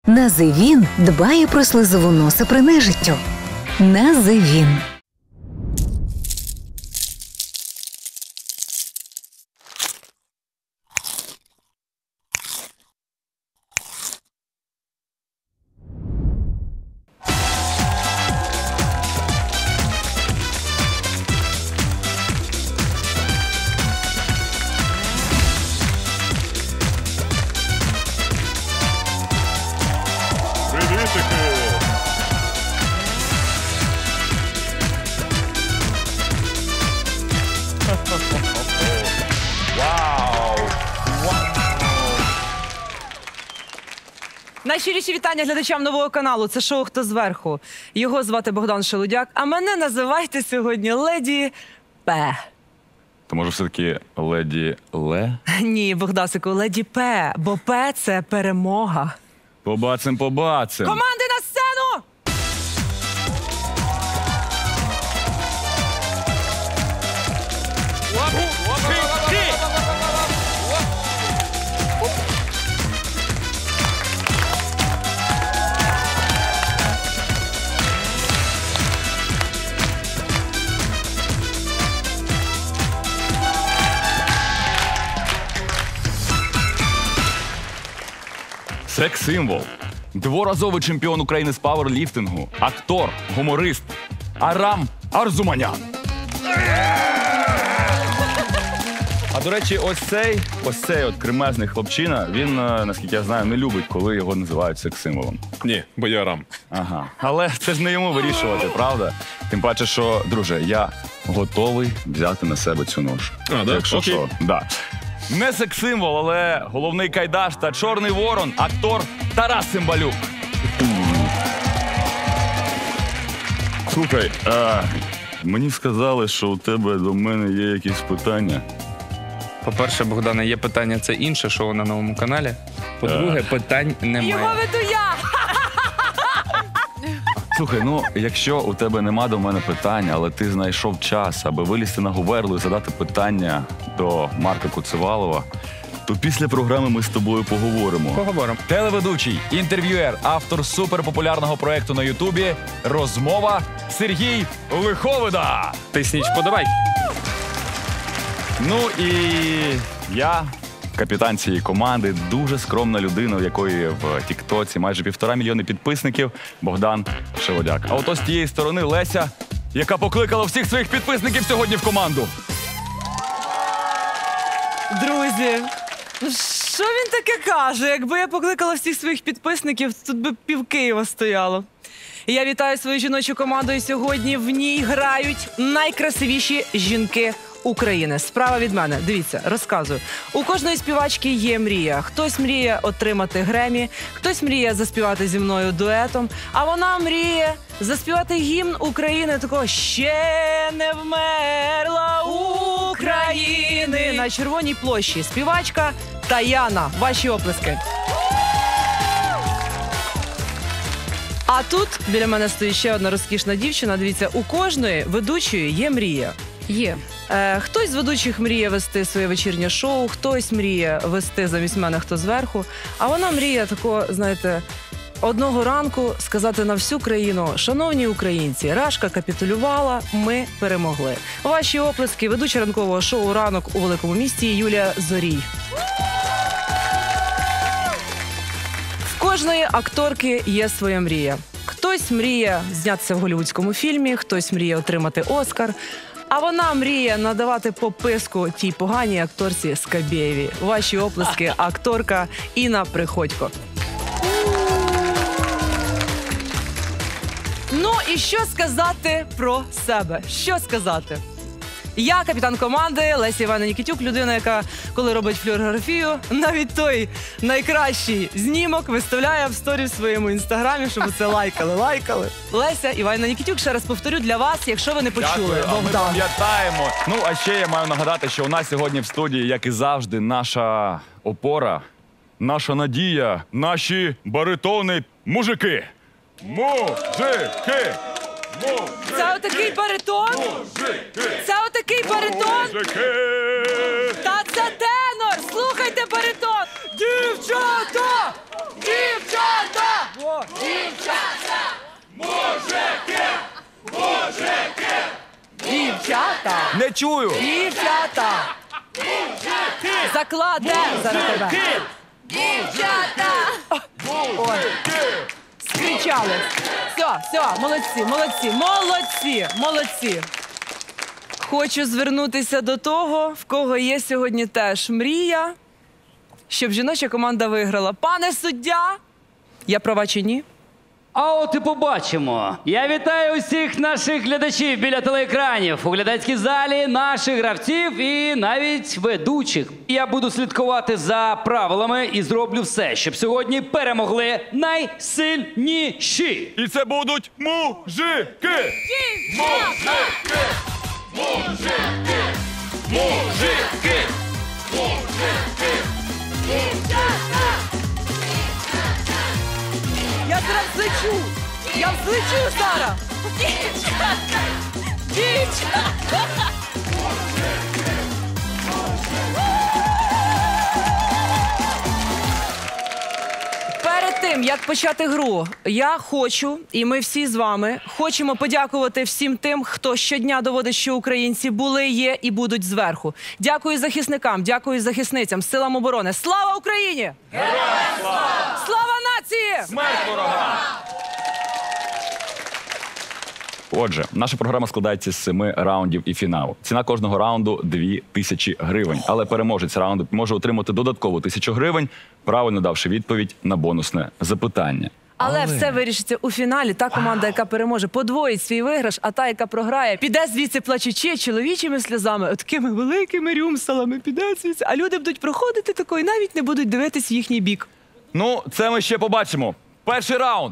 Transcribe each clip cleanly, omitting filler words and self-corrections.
Називін дбає про слизову носа при нежиттю. Називін. Найщиріші вітання глядачам нового каналу. Це шоу «Хто зверху?». Його звати Богдан Шелудяк, а мене називайте сьогодні Леді П. То може все-таки Леді Ле? Ні, Богдасику, Леді П, бо П – це перемога. Побацим. Команди на сцену! Секс-символ. Дворазовий чемпіон України з пауерліфтингу. Актор, гуморист. Арам Арзуманян. А до речі, ось цей от кремезний хлопчина, він, наскільки я знаю, не любить, коли його називають секс-символом. Ні, бо я Арам. Ага. Але це ж не йому вирішувати, правда? Тим паче, що, друже, я готовий взяти на себе цю ношу. А, да? Якщо Окей. що, да. Не секс-символ, але головний кайдаш та чорний ворон, актор Тарас Цимбалюк. Слухай, мені сказали, що у тебе до мене є якісь питання. По-перше, Богдане, є питання, це інше шоу на новому каналі. По-друге, питань немає. Його веду я! Слухай, ну, якщо у тебе нема до мене питань, але ти знайшов час, аби вилізти на Гуверлу і задати питання до Марка Куцевалова, то після програми ми з тобою поговоримо. Поговоримо. Телеведучий, інтерв'юер, автор суперпопулярного проєкту на Ютубі «Розмова» Сергій Лиховида. Тисніть вподобайки. Ну і я, капітан цієї команди, дуже скромна людина, у якої в Тіктоці майже 1,5 мільйони підписників, Богдан Шелудяк. А от з тієї сторони Леся, яка покликала всіх своїх підписників сьогодні в команду. Друзі, що він таке каже? Якби я покликала всіх своїх підписників, тут би пів Києва стояло. І я вітаю свою жіночу команду, і сьогодні в ній грають найкрасивіші жінки України. Справа від мене. Dивіться, розказую. У кожної співачки є мрія. Хтось мріє отримати Гремі, хтось мріє заспівати зі мною дуетом, а вона мріє заспівати гімн України такого «Ще не вмерла України» на Червоній площі. Співачка Таяна. Ваші оплески. А тут біля мене стоїть ще одна розкішна дівчина. Дивіться, у кожної ведучої є мрія. Є. Хтось з ведучих мріє вести своє вечірнє шоу, хтось мріє вести замість мене «Хто зверху», а вона мріє такого, знаєте, одного ранку сказати на всю країну: «Шановні українці, Рашка капітулювала, ми перемогли». Ваші оплески, ведуча ранкового шоу «Ранок у великому місті» Юлія Зорій. В кожної акторки є своя мрія. Хтось мріє знятися в голлівудському фільмі, хтось мріє отримати Оскар, а вона мріє надавати пописку тій поганій акторці Скабєєвій. Ваші оплески, акторка Інна Приходько. Ну і що сказати про себе? Що сказати? Я капітан команди Леся Івана Нікітюк, людина, яка, коли робить флюорографію, навіть той найкращий знімок виставляє в сторі в своєму інстаграмі, щоб це лайкали. Леся Івана Нікітюк, ще раз повторю для вас, якщо ви не почули. Дякую, а ми Богдан. пам'ятаємо. Ну, а ще я маю нагадати, що у нас сьогодні в студії, як і завжди, наша опора, наша надія, наші баритони мужики. Мужики! Це отакий баритон? Це отакий баритон? Та це тенор! Слухайте баритон! Дівчата! Дівчата! Дівчата! Не чую. Дівчата! Закладе зараз тебе! Дівчата! Ой. Скричали. Все, молодці. Хочу звернутися до того, в кого є сьогодні теж мрія, щоб жіноча команда виграла. Пане суддя, я права чи ні? А от і побачимо. Я вітаю усіх наших глядачів біля телеекранів, у глядацькій залі, наших гравців і навіть ведучих. Я буду слідкувати за правилами і зроблю все, щоб сьогодні перемогли найсильніші. І це будуть мужики! Я зараз злечу! Я взлечу зараз! Дівчата! Перед тим, як почати гру, я хочу, і ми всі з вами, хочемо подякувати всім тим, хто щодня доводить, що українці були, є і будуть зверху. Дякую захисникам, дякую захисницям, силам оборони. Слава Україні! Героям слава! Слава нації! Смерть ворогам! Отже, наша програма складається з 7 раундів і фіналу. Ціна кожного раунду – 2000 гривень. Але переможець раунду може отримати додаткову 1000 гривень, правильно давши відповідь на бонусне запитання. Але все вирішиться у фіналі. Та команда, яка переможе, подвоїть свій виграш, а та, яка програє, піде звідси плачучи чоловічими сльозами, такими великими рюмсалами, піде звідси. А люди будуть проходити тако і навіть не будуть дивитись в їхній бік. Ну, це ми ще побачимо. Перший раунд.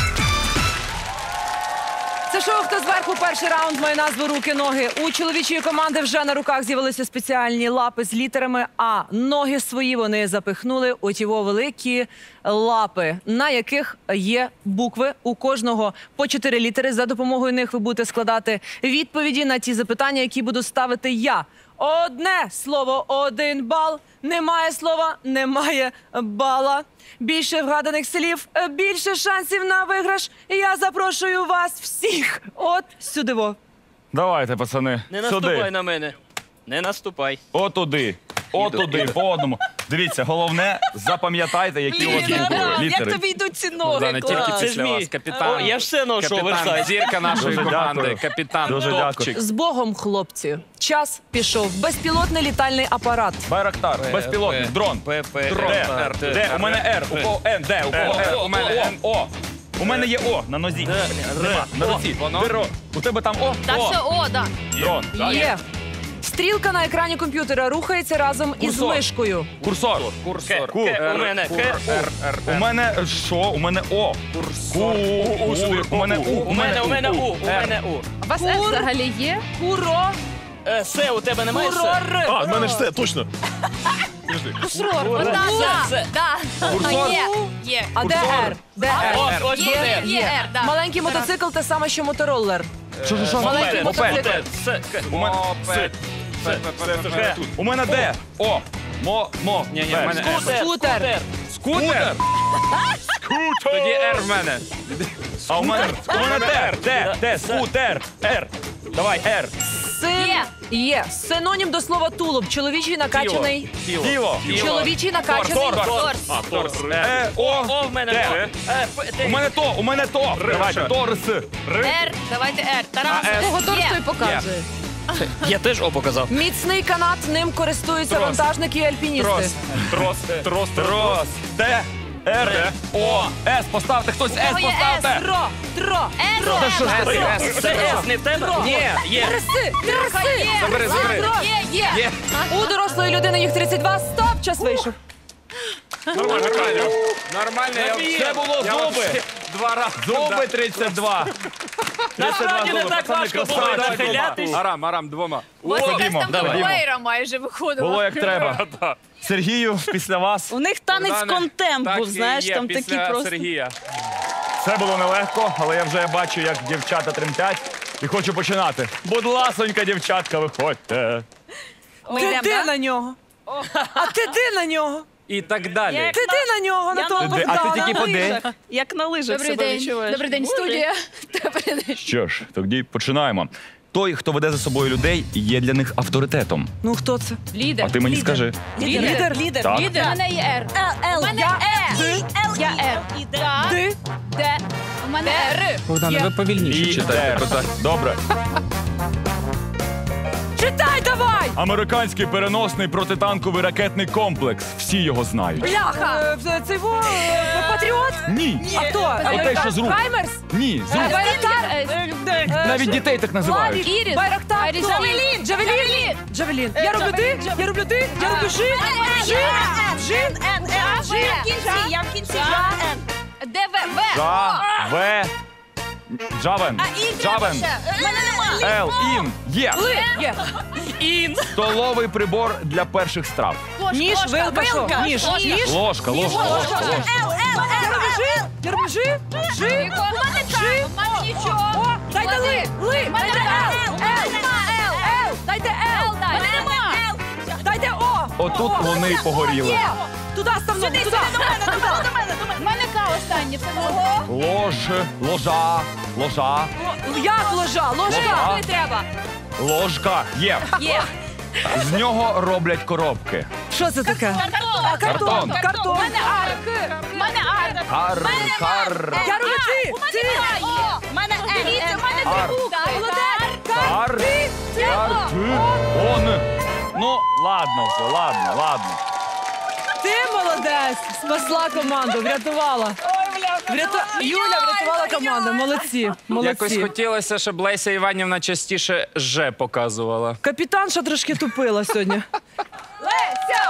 Це шоу «Хто зверху?» Перший раунд має назву «Руки-ноги». У чоловічої команди вже на руках з'явилися спеціальні лапи з літерами, а ноги свої вони запихнули у ті великі лапи, на яких є букви. У кожного по 4 літери. За допомогою них ви будете складати відповіді на ті запитання, які буду ставити я. Одне слово – 1 бал. Немає слова – немає бала. Більше вгаданих слів – більше шансів на виграш. Я запрошую вас всіх от сюди. Давайте, пацани, Не сюди. наступай на мене. Не наступай. Отуди. Отуди, по одному. Дивіться, головне, запам'ятайте, які у вас букви, літери. йдуть ці Богдане, тільки Це ж після мій. вас. Капітан. О, я ж все ношу Капітан, оверсайз. зірка нашої Дуже команди. дякую. Капітан, Дуже топчик. З Богом, хлопці. Час пішов. Безпілотний літальний апарат. Байрактар, безпілотник, дрон. Де? У мене Р. У кого Н? Де? У кого Р? У мене Н. О. У мене є О на нозі. Нема. На руці. Деро. У тебе там О? Та все, о, да. Дрон. Є. Стрілка на екрані комп'ютера рухається разом із Курсор. мишкою. Курсор. К, Ку. у мене К, У мене що? У мене О. У мене У. у мене У, у мене У. У вас С взагалі є? Куро. Се, у тебе немає се? Курор. А, в мене ж все, точно. Курсор. Отак, Це. да. Курсор. Є. А де Р? Де Р? Ось Є, буде. є Р, да. Маленький мотоцикл те саме, що мотороллер. Що? Маленький мотоцикл. Се, К. У мене С. У мене Д. О. Мо. Ні, в мене С. Скутер. Скутер. Тоді Р в мене. А у мене Д. Скутер. Р. Давай, Р. Є. Синонім до слова тулуб. Чоловічий накачаний. Тіло. Чоловічий накачаний. Торс. О. В мене Д. У мене то. Давайте, торс. Р, давайте Р. Тарас. Кого торс той показує. Я теж О показав. Міцний канат, ним користуються вантажники і альпіністи. Трос. Т. Р. О. С. Поставте хтось. С кого є поставте. Тро. Це С, не в тебе? Ні, є. Треси. Забери. Є. У дорослої людини їх 32. Стоп, час вийшов. Нормально. Це було зуби. 2 рази. Зуби 32. Насправді не так важко було нахилятись. Арам, 2. Ходімо. Вейра майже виходила. Було як треба. Сергію, після вас. У них танець контемп був, знаєш, там такі просто. Сергія. Це було нелегко, але я вже бачу, як дівчата тремтять. І хочу починати. Будь ласонька, дівчатка, виходьте. Ти де на нього? А ти де на нього? І так далі. Ти де на нього, на того А ти Богдана? тільки поди. Як на лижах Добрий себе день. відчуваєш. Добрий день, студія. Добрий день. Що ж, тоді починаємо. той, хто веде за собою людей, є для них авторитетом. Ну, хто це? Лідер. А ти мені скажи. Лідер? Так. У мене є Р. Л, У мене я Е. Я Р. Так. Ти? Д. У мене Р. Богдане, ви повільніше читайте. Лідер. Добре. Читай давай! Американський переносний протитанковий ракетний комплекс. Всі його знають. Бляха! Це його патріот? Ні. А хто? Оте, що з рук. Хаймерс? Ні, з рук. Байрактар? Навіть дітей так називають. Іріс. Байрактар? Хто? Джавелін. Джавелін? Джавелін. Я роблю ти, я роблю ти, я роблю жи. Я в кінці. Я Н. Д, В, В. Джавен. Джавен. У мене нема. Ел. Ін. Є. Є. Столовий прибор для перших страв. Ніж, вилка, що? Ніж. Ніж. Ложка. Л, Я роблю жи. Я роблю жи. Жи. Жи. У мене нічого. О, дайте ли. Ли. Дайте Л. Л. Дайте Л. У мене нема. Дайте О. Отут вони й погоріли. Є. Туди ставно. Туди. У мене К останнє. Ложа. Як ложа? Ложка. Коли треба. Ложка. Є. Є. З нього роблять коробки. Що це таке? Картон. Картон. У мене Ар. У мене Ар. Кар. Я роблю ти. Ти. У мене Н. Дивіться, у мене Ар. дві букви. Молодець. Кар. Он. Ну, ладно вже, ладно. Ти молодець. Спасла команду, врятувала. Юля врятувала команду. Молодці. Якось хотілося, щоб Леся Іванівна частіше «Ж» показувала. Капітанша трошки тупила сьогодні. Леся!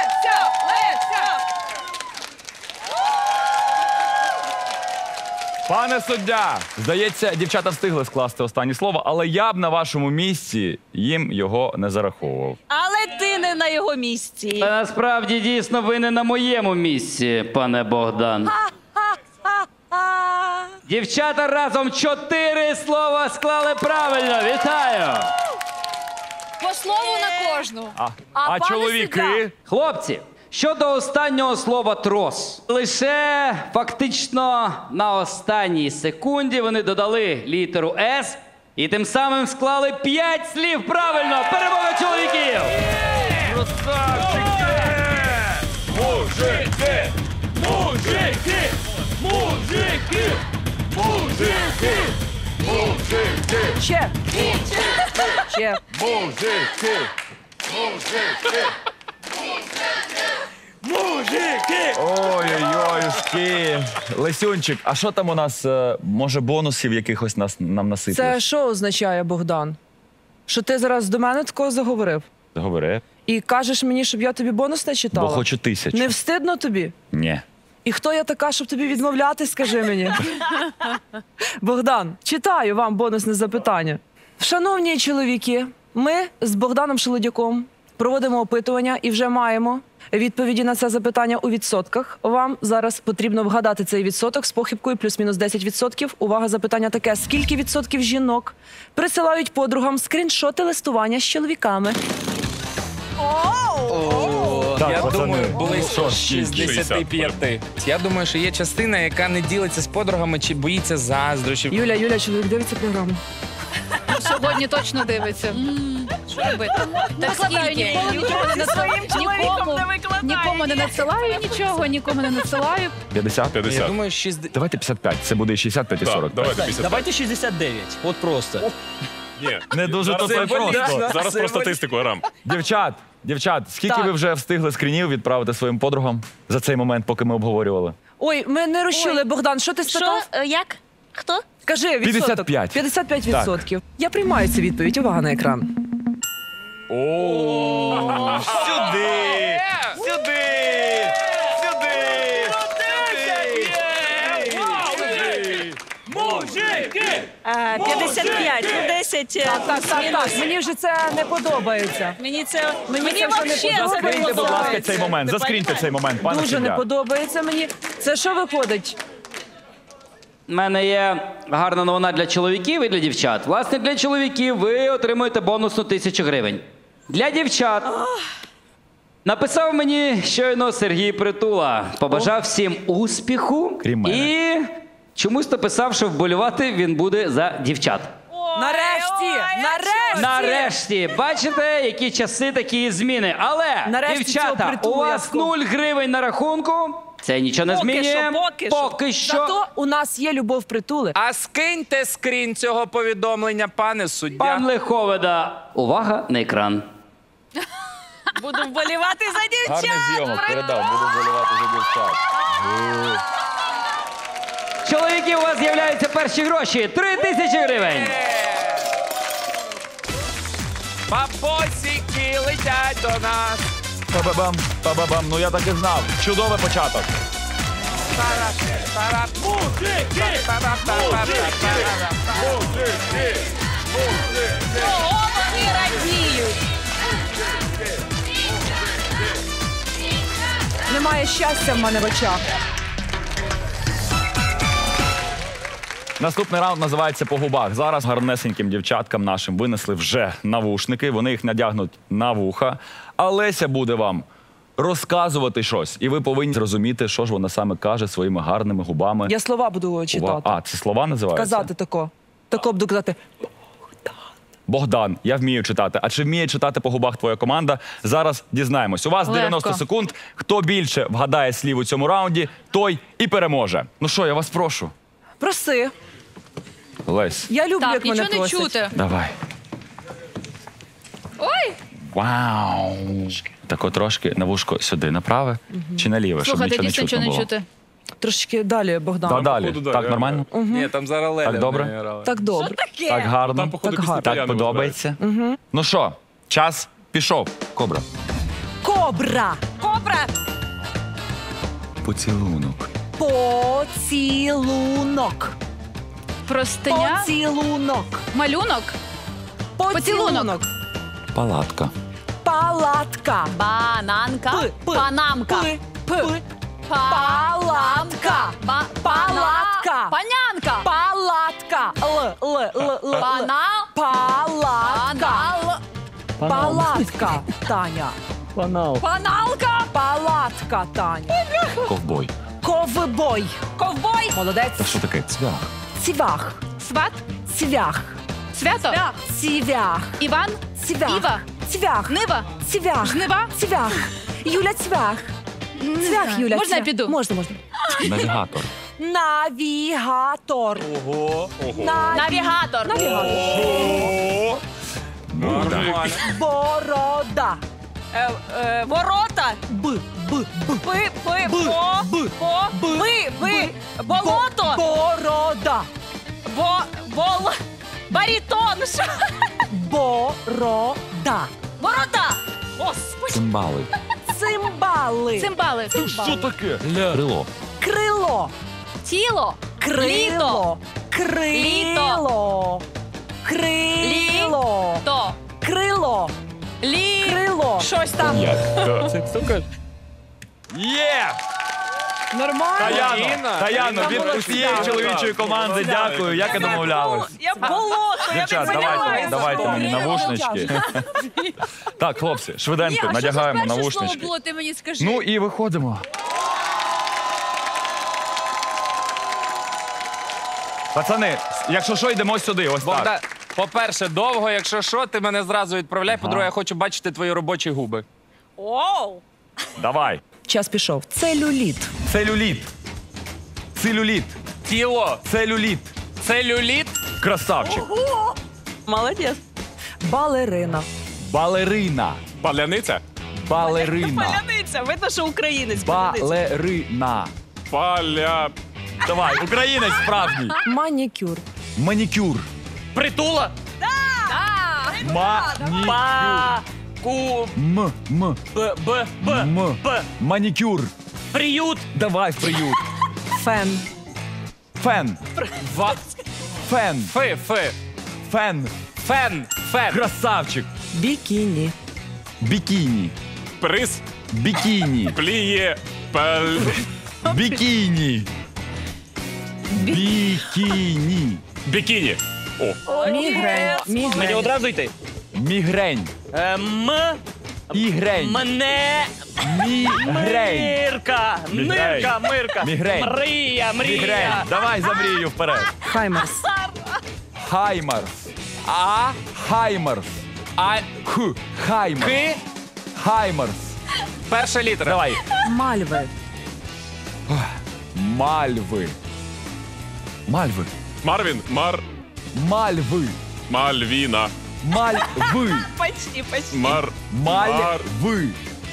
Пане суддя, здається, дівчата встигли скласти останнє слово, але я б на вашому місці їм його не зараховував. Але ти не на його місці. Та насправді дійсно ви не на моєму місці, пане Богдан. Дівчата разом 4 слова склали правильно. Вітаю! По слову на кожну. А пане чоловіки? суддя? Хлопці, щодо останнього слова трос. Лише фактично на останній секунді вони додали літеру С і тим самим склали 5 слів правильно. Перемога чоловіків! Ще. Ой-ой-ой, Лесюнчик, а що там у нас, може, бонусів якихось нам насипали? Це що означає, Богдан? Що ти зараз до мене такого заговорив? Говори. І кажеш мені, щоб я тобі бонус не читала? Бо хочу 1000. Не встидно тобі? Ні. І хто я така, щоб тобі відмовляти, скажи мені? Богдан, читаю вам бонусне запитання. Шановні чоловіки, ми з Богданом Шелудяком проводимо опитування і вже маємо відповіді на це запитання у відсотках. Вам зараз потрібно вгадати цей відсоток з похибкою плюс-мінус 10%. Увага, запитання таке. Скільки відсотків жінок присилають подругам скріншоти листування з чоловіками? Так, Я пацани, думаю, близько 60. 65. Я думаю, що є частина, яка не ділиться з подругами чи боїться заздрощів. Юля, чоловік дивиться програму. Сьогодні точно дивиться. Що робити? Так скільки? Нікому не надсилаю нічого, нікому не надсилаю. 50? Я думаю, 60. Давайте 55, це буде і 65 і 40. Давайте 69. От просто. Ні, Не дуже то зараз, просто. зараз про статистику, Арам. Дівчат, скільки Так. ви вже встигли скрінів відправити своїм подругам за цей момент, поки ми обговорювали? Ой, ми не розчули, Богдан, що ти спитав? Що? Як? Хто? Кажи, відсоток. 55. 55%. Я приймаю цю відповідь. Увага на екран. О, сюди! Сюди! 55, 10. Так. Мені вже це не подобається. Мені вже вообще не це Заскріньте, будь ласка, цей момент. Заскріньте цей момент, пане Дуже не суддя. подобається мені. Це що виходить? У мене є гарна новина для чоловіків і для дівчат. Власне, для чоловіків ви отримуєте бонусну 1000 гривень. Для дівчат написав мені щойно Сергій Притула. Побажав всім успіху Крім мене. і чомусь написав, що вболівати він буде за дівчат. Нарешті! Нарешті, бачите, які часи, такі зміни. Але, Нарешті цього дівчата, у притулу вас я 0 гривень на рахунку. Це нічого не змінює. Поки що. Зато у нас є любов притули. А скиньте скрін цього повідомлення, пане суддя. Пан Лиховида, увага на екран. Буду вболівати за дівчат. Гарних зйомок передав, буду вболівати за дівчат. Чоловіки, у вас з'являються перші гроші. 3000 гривень. Бабосики летять до нас. Па-ба-бам, па-ба-бам. Ну я так і знав. Чудовий початок. Ого, вони радіють. Немає щастя в мене в очах. Наступний раунд називається «По губах». Зараз гарнесеньким дівчаткам нашим винесли вже навушники. Вони їх надягнуть на вуха. А Леся буде вам розказувати щось. І ви повинні зрозуміти, що ж вона саме каже своїми гарними губами. Я слова буду читати. А, це слова називаються? Казати тако. Тако буду казати. Богдан, я вмію читати. А чи вміє читати по губах твоя команда? Зараз дізнаємось. У вас 90 Легко. секунд. Хто більше вгадає слів у цьому раунді, той і переможе. Ну що, я вас прошу. Проси. Лесь, Я люблю, Так, як мене нічого не просять. чути. давай. Ой! Вау! Тако трошки на вушко сюди направи чи наліве, щоб Слухайте, нічого не дійсно чутно нічого не було. чути. Трошки далі, Богдан. Та далі. походу, Так, да, нормально? Ні, там зараз Леля. Так добре? грала. Так добре. Так гарно. Там, походу, Так гарно. після Так Таяни подобається. Ну що, час пішов. Кобра. Кобра. Кобра. Поцілунок. Поцілунок. Простиня. Поцілунок. Малюнок. Поцілунок. Палатка. Палатка. Бананка. П. Панамка. П. П. Палатка. Палатка. Панянка. Палатка. Л. Панал. Палатка. Палатка, Таня. Паналка. Палатка, Таня. Ковбой. Ковбой. Ковбой. Молодець. Що таке? Цвях. Цвях. Сват. Цвях. Свято. Цвях. Іван. Цвях. Іва. Цвях. Нива. Цвях. Жнива. Цвях. Юля Цвях. Цвях, знаю. Юля. Можна я Цвях. піду? Можна. Навігатор. Навігатор. Навігатор. Нормально. Борода. Ворота. Б. Пи. Болото. Борода. Барітон. Що? Борода. Борода. Господи. Цимбали. Цимбали. Цимбали. Що таке? Крило. Крило. Тіло. Крило. Крило. Крило. То. Крило. Крило. Щось там. Є! Нормально. Таяно, від Молодці. усієї чоловічої команди дякую, як і домовлялись. Я болото. Дівчат, давайте мені навушнички. Так, хлопці, швиденько, надягаємо навушнички. було, ти мені скажи. Ну і виходимо. Пацани, якщо що, йдемо сюди, ось Богдан, так. по-перше, довго, якщо що, ти мене зразу відправляй. По-друге, я хочу бачити твої робочі губи. Оу. Давай. Час пішов. Целюліт. Целюліт. Целюліт. Тіло. Целюліт. Целюліт. Красавчик. Молодець. Балерина. Балерина. Паляниця? Балерина. Паляниця. Видно, що українець. Балерина. Давай, українець справжній. Манікюр. Манікюр. Притула. Манікюр. Ку. М. Манікюр. Приют. Давай в приют. Фен. Фен. Фен. Фи. Фен. Фен. Красавчик. Бікіні. Бікіні. Приз. Бікіні. Пліє. Бікіні. Бікіні. Бікіні. Мігрень. Мені Мігрень. одразу йти. Мігрень. Ігрень. Мене. Мігрень. Мирка. Мігрень. Мирка. Мігрень. Мрія. Мігрень. Давай за мрію вперед. Хаймерс. Хаймарс. А. Хаймерс. А. Х. Хаймерс. Ки. Хаймерс. Перша літера. Давай. Мальви. Мальви. Мальви. Марвін. Мальви. Мальвіна. Мальви. Почти. Мальви.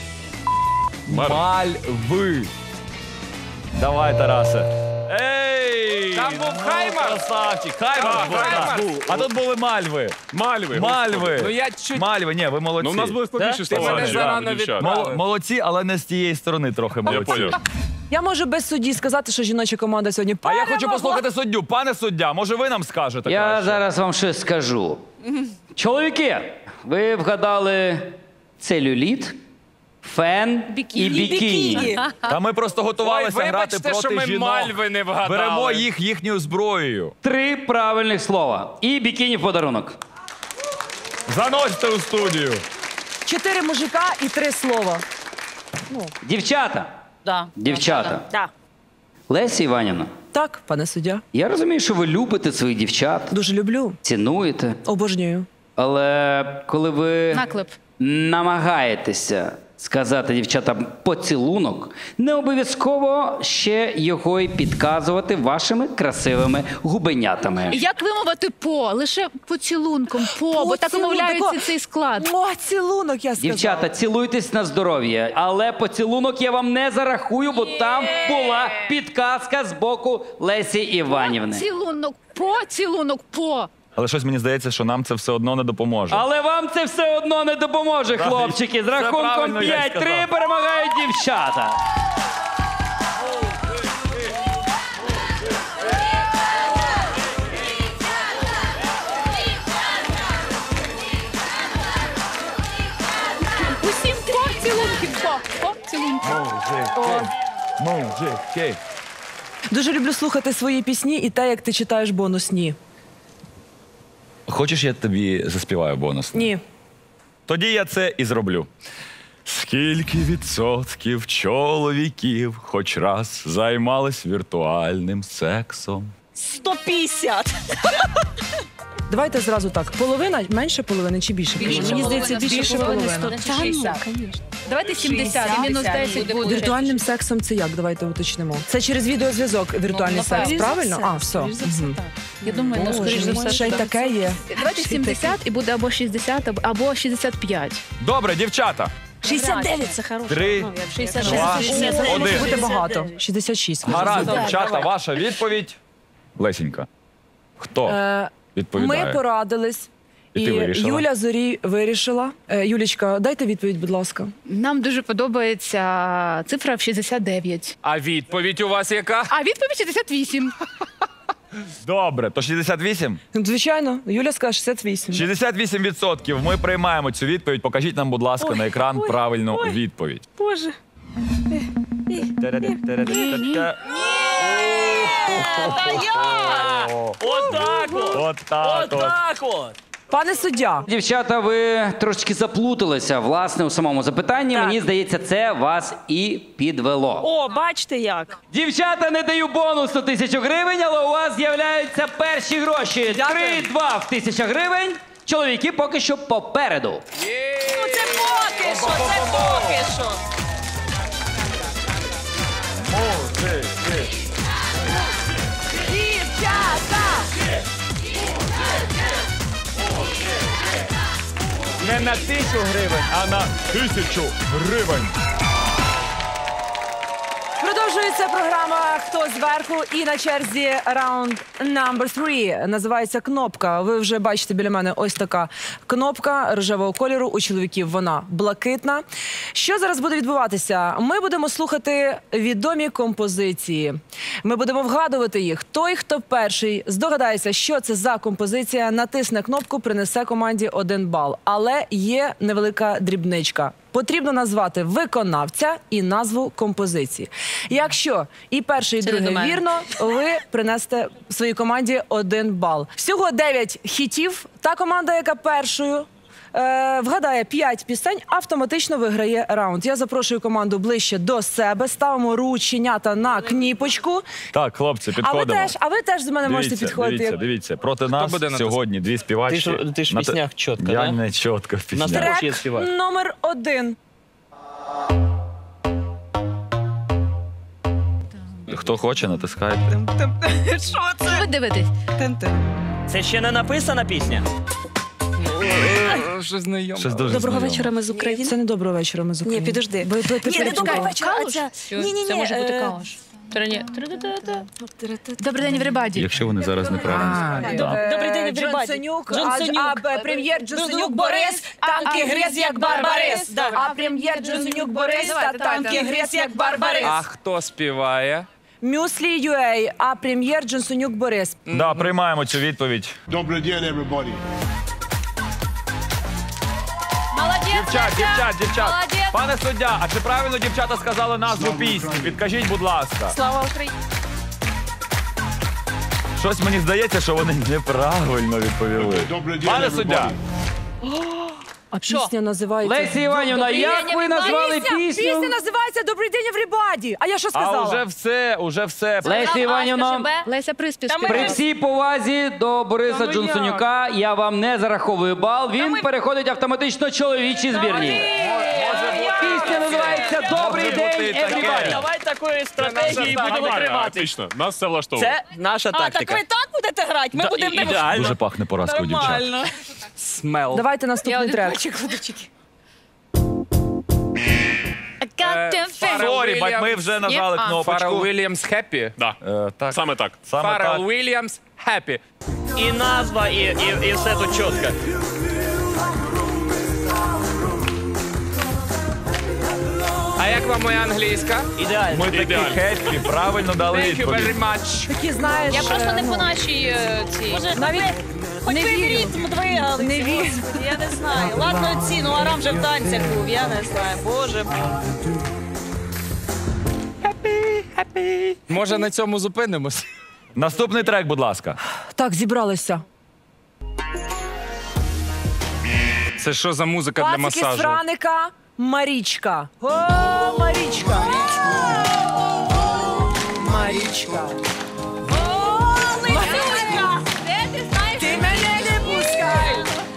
Мальви. Давай, Тарасе. Ей! Там був Хаймерс. Красавчик. Хаймерс був. А тут були мальви. Мальви. Мальви. Ну я чуть... Мальви, ні, ви молодці. Ну, у нас були складніші Ти слова. мене ніж зарано дівчат. відправив. Молодці, але не з тієї сторони трохи Я молодці. поняв. Я можу без судді сказати, що жіноча команда сьогодні А я хочу перемогла. послухати суддю. Пане суддя, може ви нам скажете Я краще? зараз вам щось скажу. Чоловіки, ви вгадали целюліт, фен і бікіні. Та ми просто готувалися Ой, грати вибачте, проти що ми жінок. мальви не вгадали. Беремо їх їхньою зброєю. 3 правильних слова. І бікіні в подарунок. Заносьте у студію. 4 мужика і 3 слова. Дівчата. Да. Дівчата. Да. Леся Іванівна, Так, пане суддя. я розумію, що ви любите своїх дівчат, Дуже люблю. цінуєте, Обожнюю. але коли ви Наклеп. намагаєтеся сказати дівчатам поцілунок, не обов'язково ще його й підказувати вашими красивими губенятами. Як вимовити по? Лише поцілунком по, бо так Поцілунок, вимовляється тако. цей склад. О, цілунок, я сказала. Дівчата, цілуйтесь на здоров'я, але поцілунок я вам не зарахую, бо там була підказка з боку Лесі Іванівни. Поцілунок по. Але щось мені здається, що нам це все одно не допоможе. Але вам це все одно не допоможе, хлопчики. З Це рахунком правильно я й 5-3 сказав. перемагають дівчата. Усім поцілунки. Поцілунки. Мужики. Дуже люблю слухати свої пісні і те, як ти читаєш бонусні. Хочеш, я тобі заспіваю бонус? Ні. Тоді я це і зроблю. Скільки відсотків чоловіків хоч раз займались віртуальним сексом? 150. Давайте зразу так. Половина, менше половини чи більше половини? Мені здається, більше половини. 60. Давайте 70 і мінус 10 буде. Віртуальним сексом це як? Давайте уточнимо. Це через відеозв'язок віртуальний секс, правильно? А, все. Мгм. Я думаю, ну, скоріш за все. Ще й так. таке є. Давайте 70 і буде або 60, або 65. Добре, дівчата. 69 це хороше. 3, 2, 1. Буде багато. 66. Гаразд, дівчата, ваша відповідь. Лесінька. Хто Ми відповідає? порадились. І ти вирішила? Юля Зорій вирішила. Юлічка, дайте відповідь, будь ласка. Нам дуже подобається цифра в 69. А відповідь у вас яка? А відповідь 68. Добре, то 68? Звичайно, Юля скаже 68. 68%. Ми приймаємо цю відповідь. Покажіть нам, будь ласка, на екран правильну відповідь. Боже. Отак от! Отак от. Отак от! Пане суддя, Дівчата, ви трошки заплуталися, власне, у самому запитанні. Так. Мені здається, це вас і підвело. О, бачите як. Дівчата, не даю бонус 100 тисяч гривень, але у вас з'являються перші гроші. 3-2 в 1000 гривень. Чоловіки поки що попереду. Ну це поки що, це поки що. Дівчата! Не на 1000 гривень, а на 1000 гривень. продовжується програма «Хто зверху» і на черзі раунд number 3. Називається «Кнопка». Ви вже бачите біля мене ось така кнопка рожевого кольору. У чоловіків вона блакитна. Що зараз буде відбуватися? Ми будемо слухати відомі композиції. Ми будемо вгадувати їх. Той, хто перший здогадається, що це за композиція, натисне кнопку, принесе команді 1 бал. Але є невелика дрібничка. Потрібно назвати виконавця і назву композиції. Якщо і перше, і друге вірно, ви принесете своїй команді 1 бал. Всього 9 хітів. Та команда, яка першою вгадає 5 пісень, автоматично виграє раунд. Я запрошую команду ближче до себе, ставимо рученята на кніпочку. Так, хлопці, підходимо. А ви теж з мене можете підходити. Дивіться. Проти нас сьогодні дві співачки. Ти ж в піснях чітко, Я да? не чітко в піснях. Трек номер 1. Хто хоче, натискайте. Що це? Ви дивитесь. Це ще не написана пісня? Що знайомо. Щось дуже Доброго знайоме. вечора, ми з України. Це не доброго вечора, ми з України. Ні, підожди. Ні, не доброго вечора. Ні. Це може бути калош. Добрий день, everybody. Якщо вони зараз неправильно. Добрий день, everybody. Джонсонюк, Джонсонюк. прем'єр Джонсонюк Борис, танки гриз як Барбарис. А прем'єр Джонсонюк Борис, та танки гриз як Барбарис. А хто співає? Мюслі UA, а прем'єр Джонсонюк Борис. Да, приймаємо цю відповідь. Добрий день, everybody. Молодець, Дівчат. Молодець. Пане суддя, а чи правильно дівчата сказали назву пісні? Підкажіть, будь ласка. Слава Україні. Щось мені здається, що вони неправильно відповіли. Добрий день, Пане суддя, А пісня називається... Леся Іванівна, як ви назвали Пісня пісню? називається «Добрий день, everybody». А я що а сказала? уже все. Леся Іванівна, Леся приспів при всій повазі до Бориса Джонсонюка я вам не зараховую бал. Він переходить автоматично чоловічій збірні. Пісня називається «Добрий день, everybody». Давай такої стратегії будемо тримати. Отлично, нас все влаштовує. Це наша А, так тактика. ви так будете грати? Ми будемо... Ідеально. Дуже пахне поразкою дівчат. Смел. Давайте наступний трек. Сорі, бать, ми вже нажали Фаррел кнопочку. Уільямс «Хеппі». Да. Так, Саме так. саме так. Фаррел Уільямс «Хеппі». І назва, і все тут чітко. А як вам моя англійська? Ідеально. Ми такі хеппі, правильно дали Thank you відповідь. very much. Такі, знаєш... Я просто не ну, по нашій цій. Навіть Хоч не ви в вірю. ритм двигались. Не вірю. Господи, я не знаю. Ладно, ці, ну Арам вже в танцях був, я не знаю. Боже. Може на цьому зупинимось? Наступний трек, будь ласка. Так, зібралися. Це що за музика для Пацики з масажу? Франика, Марічка. О, Марічка. Марічка. Де ти знаєш? Ти мене не пускай.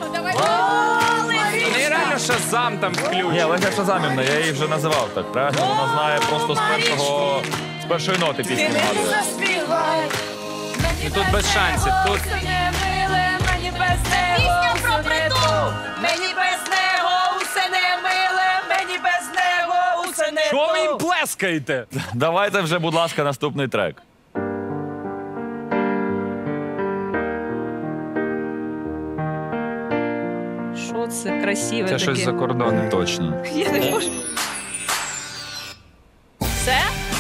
Вони реально Шазам там Ні, включений. Леся Шазамівна, я її вже називав так, правильно? Вона знає просто з першої ноти пісні. згадує. І тут без шансів. Тут Пісня про притул. Мені без нього усе не миле, мені без нього усе не що ви їм плескаєте? Давайте вже, будь ласка, наступний трек. Що це красиве Це щось за кордоном. Точно. Я не можу. Це?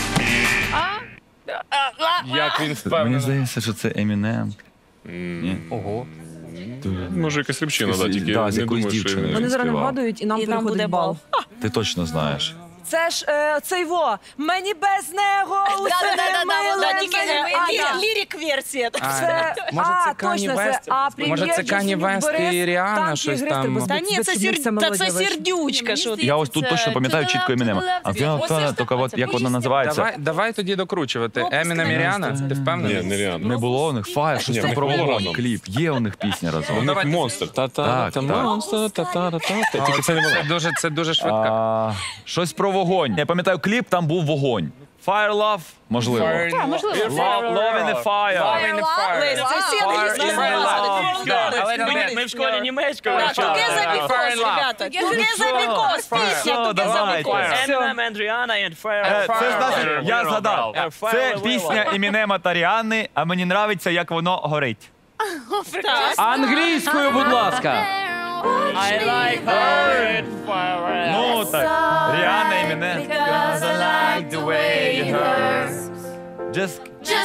Як він Мені впевнений. здається, що це Емінем. Ого. Може, якась рибчина, да, тільки Да, я з не якоюсь думаю, що... дівчиною. Вони зараз співав. нагадують, і нам І нам буде приходить бал. Ти точно знаєш. Це ж цей во. Мені без нього усе не миле, мені... Лірик-версія. Це, Може, це Кані точно, Вест? це Може, це Кані Вест і Ріана щось там? Та ні, це сердючка. Що ти? Я ось тут точно пам'ятаю чітко Емінема. А тільки от як вона називається? Давай тоді докручувати. Емінем і Ріана, ти впевнений? Ні, нереально. Не було у них фаєр, щось Ні, там не про було вогонь, разом. кліп. Є у них пісня разом. У них монстр. Та-та-та, монстр, та-та-та. Тільки це не було. Це дуже швидко. Щось про вогонь. Я пам'ятаю кліп, там був вогонь. Fire Love, можливо. Love in the Fire. Це всі англійські слова. Ми в школі німецькою Так, вивчали. Together because, ребята. Together because. Пісня Together давайте. because. Eminem, Andriana and Fire. Це значить, я згадав. Це Fire пісня Емінема та Ріанни, а мені нравиться, як воно горить. Англійською, будь ласка. I like her fire. Ну так, Ріанна, Емінем. Because I like the way it hurts. Just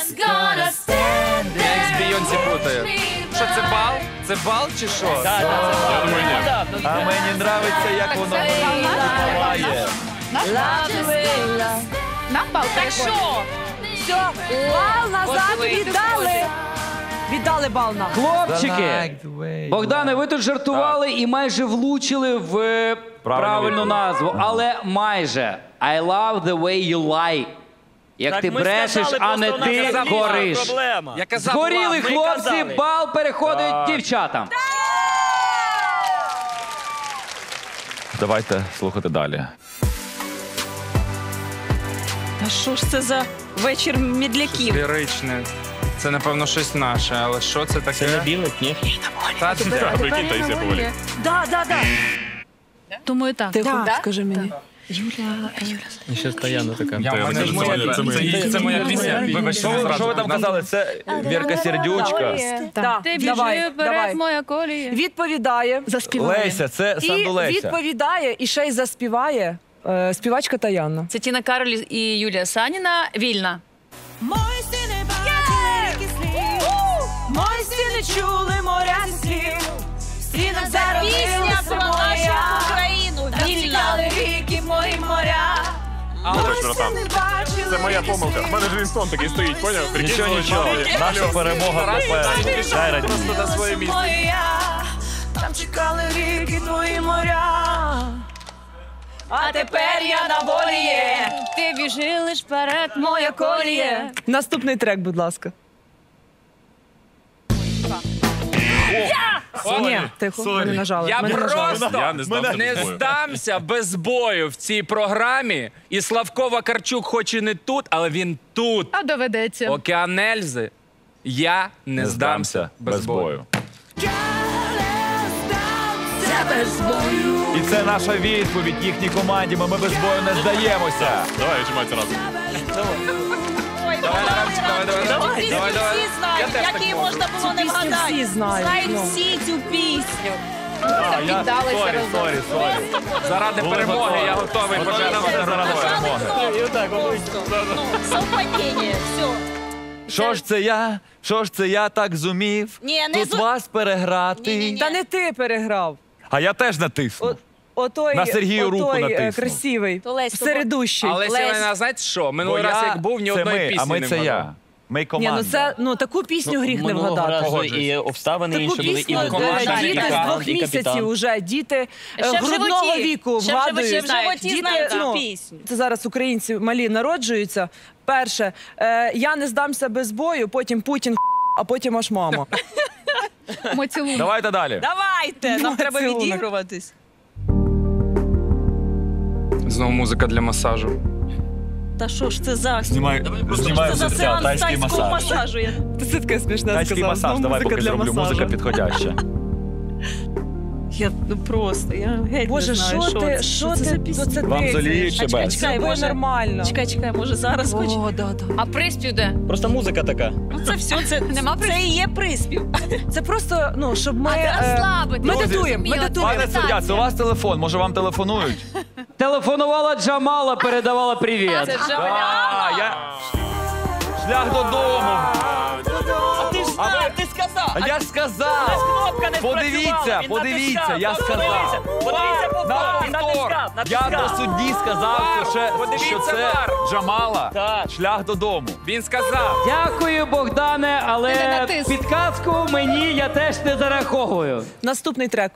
Я їх з Бейонсі путаю. Що, це бал? Це бал чи що? Я думаю, ні. А мені нравиться, як воно палає. Нам бал. Так що? Все, бал назад віддали. Віддали бал нам. Хлопчики, Богдане, ви тут жартували і майже влучили в правильну назву, але майже. I love the way you lie. Як Так ти ми брешеш, сказали, а не просто у нас ти була гориш. проблема. Я казав, Згоріли ми хлопці, казали. бал переходить дівчатам. Давайте слухати далі. А що ж це за вечір мідляків? ліричне. Це, напевно, щось наше, але що це таке? Це не білик, ні? Та, це Прикинь, Таїсія поволі. Да. Думаю, так. Тихо, скажи мені. І ще Таяна така. Це моя пісня. Вибачте, Що ви там казали? Це Вірка Сердючка. Да. Ти Давай, біжи, давай. вперед, моя колія. Відповідає. Заспіває. Леся, це І Сандулеся. відповідає, і ще й заспіває співачка Таяна. Це Тіна Кароль і Юлія Саніна. Вільна. Мої стіни бачили ріки слів, мої стіни чули моря слів, стінах Пісня про нашу Україну. Вільна. ріки мої моря. Це моя помилка. У мене ж Рінстон такий стоїть, поняв? Нічого. Наша перемога попереду. Дай радість. Просто на своє місце. Там чекали ріки твої моря. А тепер я на волі є. Ти біжи лиш вперед, Моя колія. Наступний трек, будь ласка. Ні, тихо, ми не нажали. Я Ми не нажали. просто не здамся без бою в цій програмі. І Славко Вакарчук хоч і не тут, але він тут. А доведеться. Океан Ельзи. Я не здамся без бою. І це наша відповідь їхній команді. Ми без бою не здаємося. Давай, відчимайте разом. Давай. Всі знають, як її можна було не Всі вгадати. знають. Знають всі цю пісню. Сорі. Заради перемоги я готовий пожертвувати заради перемоги. Совпадіння, все. Що ж це я так зумів? Ні, не Тут вас переграти. Та не ти переграв. А я теж натисну. Отой, На Сергію руку натиснув. красивий, То Лесь, середущий. Але Сімена, знаєте що? Минулий раз як був, ні це одної ми, пісні а ми не це вгадав. я. Ми Ні, команда. таку пісню гріх не Минулого вгадати. разу і обставини Таку інші були, і пісню команда, і діти з 2 капітан, і місяців капітан. уже, діти Ще в грудного животі. віку Ще в вгадують. животі знають цю пісню. Це зараз українці малі народжуються. Перше, я не здамся без бою, потім Путін, а потім аж мама. Ми цілуємо. Давайте далі. Давайте, нам треба Поцілунок. відігруватись. Знову музика для масажу. Та що ж це за Знімай це за сеанс тайський тайського масаж. масажу? Це таке смішне Тайський сказав. масаж, Знову давай музика поки для зроблю. масажу. Музика підходяща. Я просто, я геть Боже, не знаю, що ти, що це за ти, пісня? це Вам ти? заліють чи без? З тобою Боже. нормально. Чекай, може зараз хоч? О, да. А приспів де? Просто музика така. Ну це все, Нема це і є приспів. Це просто, щоб ми розслабитись. медитуємо. Пане суддя, це у вас телефон, може вам телефонують? Телефонувала Джамала, передавала привіт. Це вже Шлях додому. Ти ж знав, ти сказав. А я ж сказав. Кнопка не Подивіться, подивіться, я сказав. Подивіться, він натискав. Я до судді сказав, що це Джамала. Так. Шлях додому. Він сказав. Дякую, Богдане, Ти не але натис. підказку мені я теж не зараховую. Наступний трек.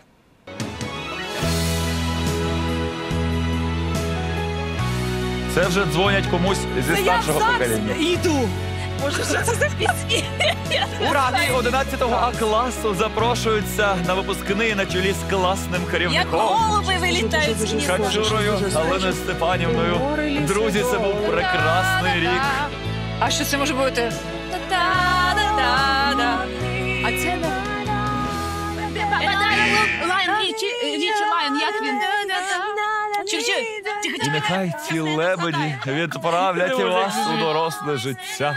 Це вже дзвонять комусь зі старшого покоління. йду. Боже, що це за пісні? Учні 11 А класу запрошуються на випускний на чолі з класним Як керівником. голуби вилітають з гнізда. Качурою, Галиною Степанівною. Друзі, це був прекрасний рік. А що це може бути? А це не... Лайн, Річі Лайн, як він? І нехай ці лебеді відправлять вас у доросле життя.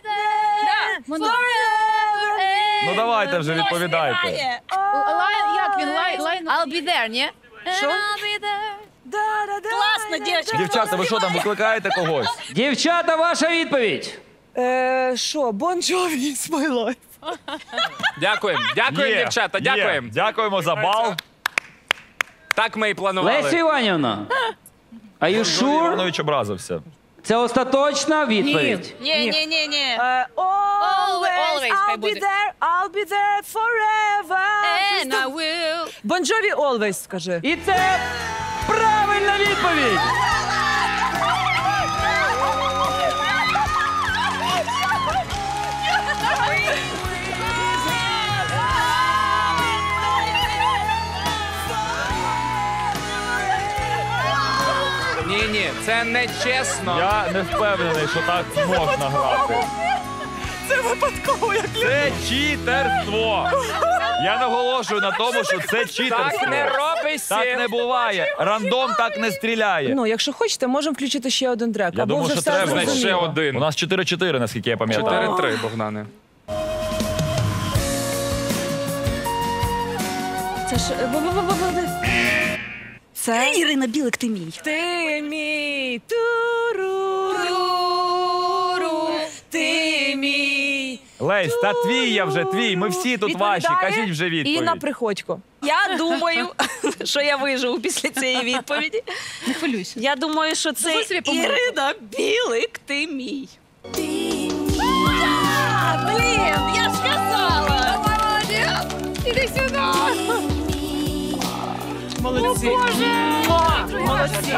Ну давайте вже відповідайте. Лайн, як він? Лайн, I'll be there, ні? Що? Класно, дівчатка. Дівчата, ви що там, викликаєте когось? Дівчата, ваша відповідь. Що? Bon Jovi is my life. Дякуємо, дівчата, дякуємо. Дякуємо за бал. Так ми і планували. Леся Іванівна, are you sure? Іванович образився. Це остаточна відповідь? Ні. Always, хай I'll be буде. there forever. And I will. Bon Jovi always, скажи. І це правильна відповідь! Ні, це не чесно. Я не впевнений, що так можна грати. Це випадково, як Це читерство. Я наголошую на тому, що це читерство. Так не робиться. Так не буває. Рандом так не стріляє. Ну, якщо хочете, можемо включити ще один трек. Я або думаю, вже що все треба. Значить, ще зрозуміло. один. У нас 4-4, наскільки я пам'ятаю. 4-3, Богдане. Це ж... Це... Ірина Білик, ти мій. Ти мій туруру, ти мій. Лесь, та твій я вже, твій. Ми всі тут ваші. Кажіть вже відповідь. Інна Приходько. Я думаю, що я виживу після цієї відповіді. Не хвилюйся. Я думаю, що це Дозволь собі помилку. Ірина Білик, ти мій. Блін, я ж казала. Іди сюди. Молодці. Муа! Молодці.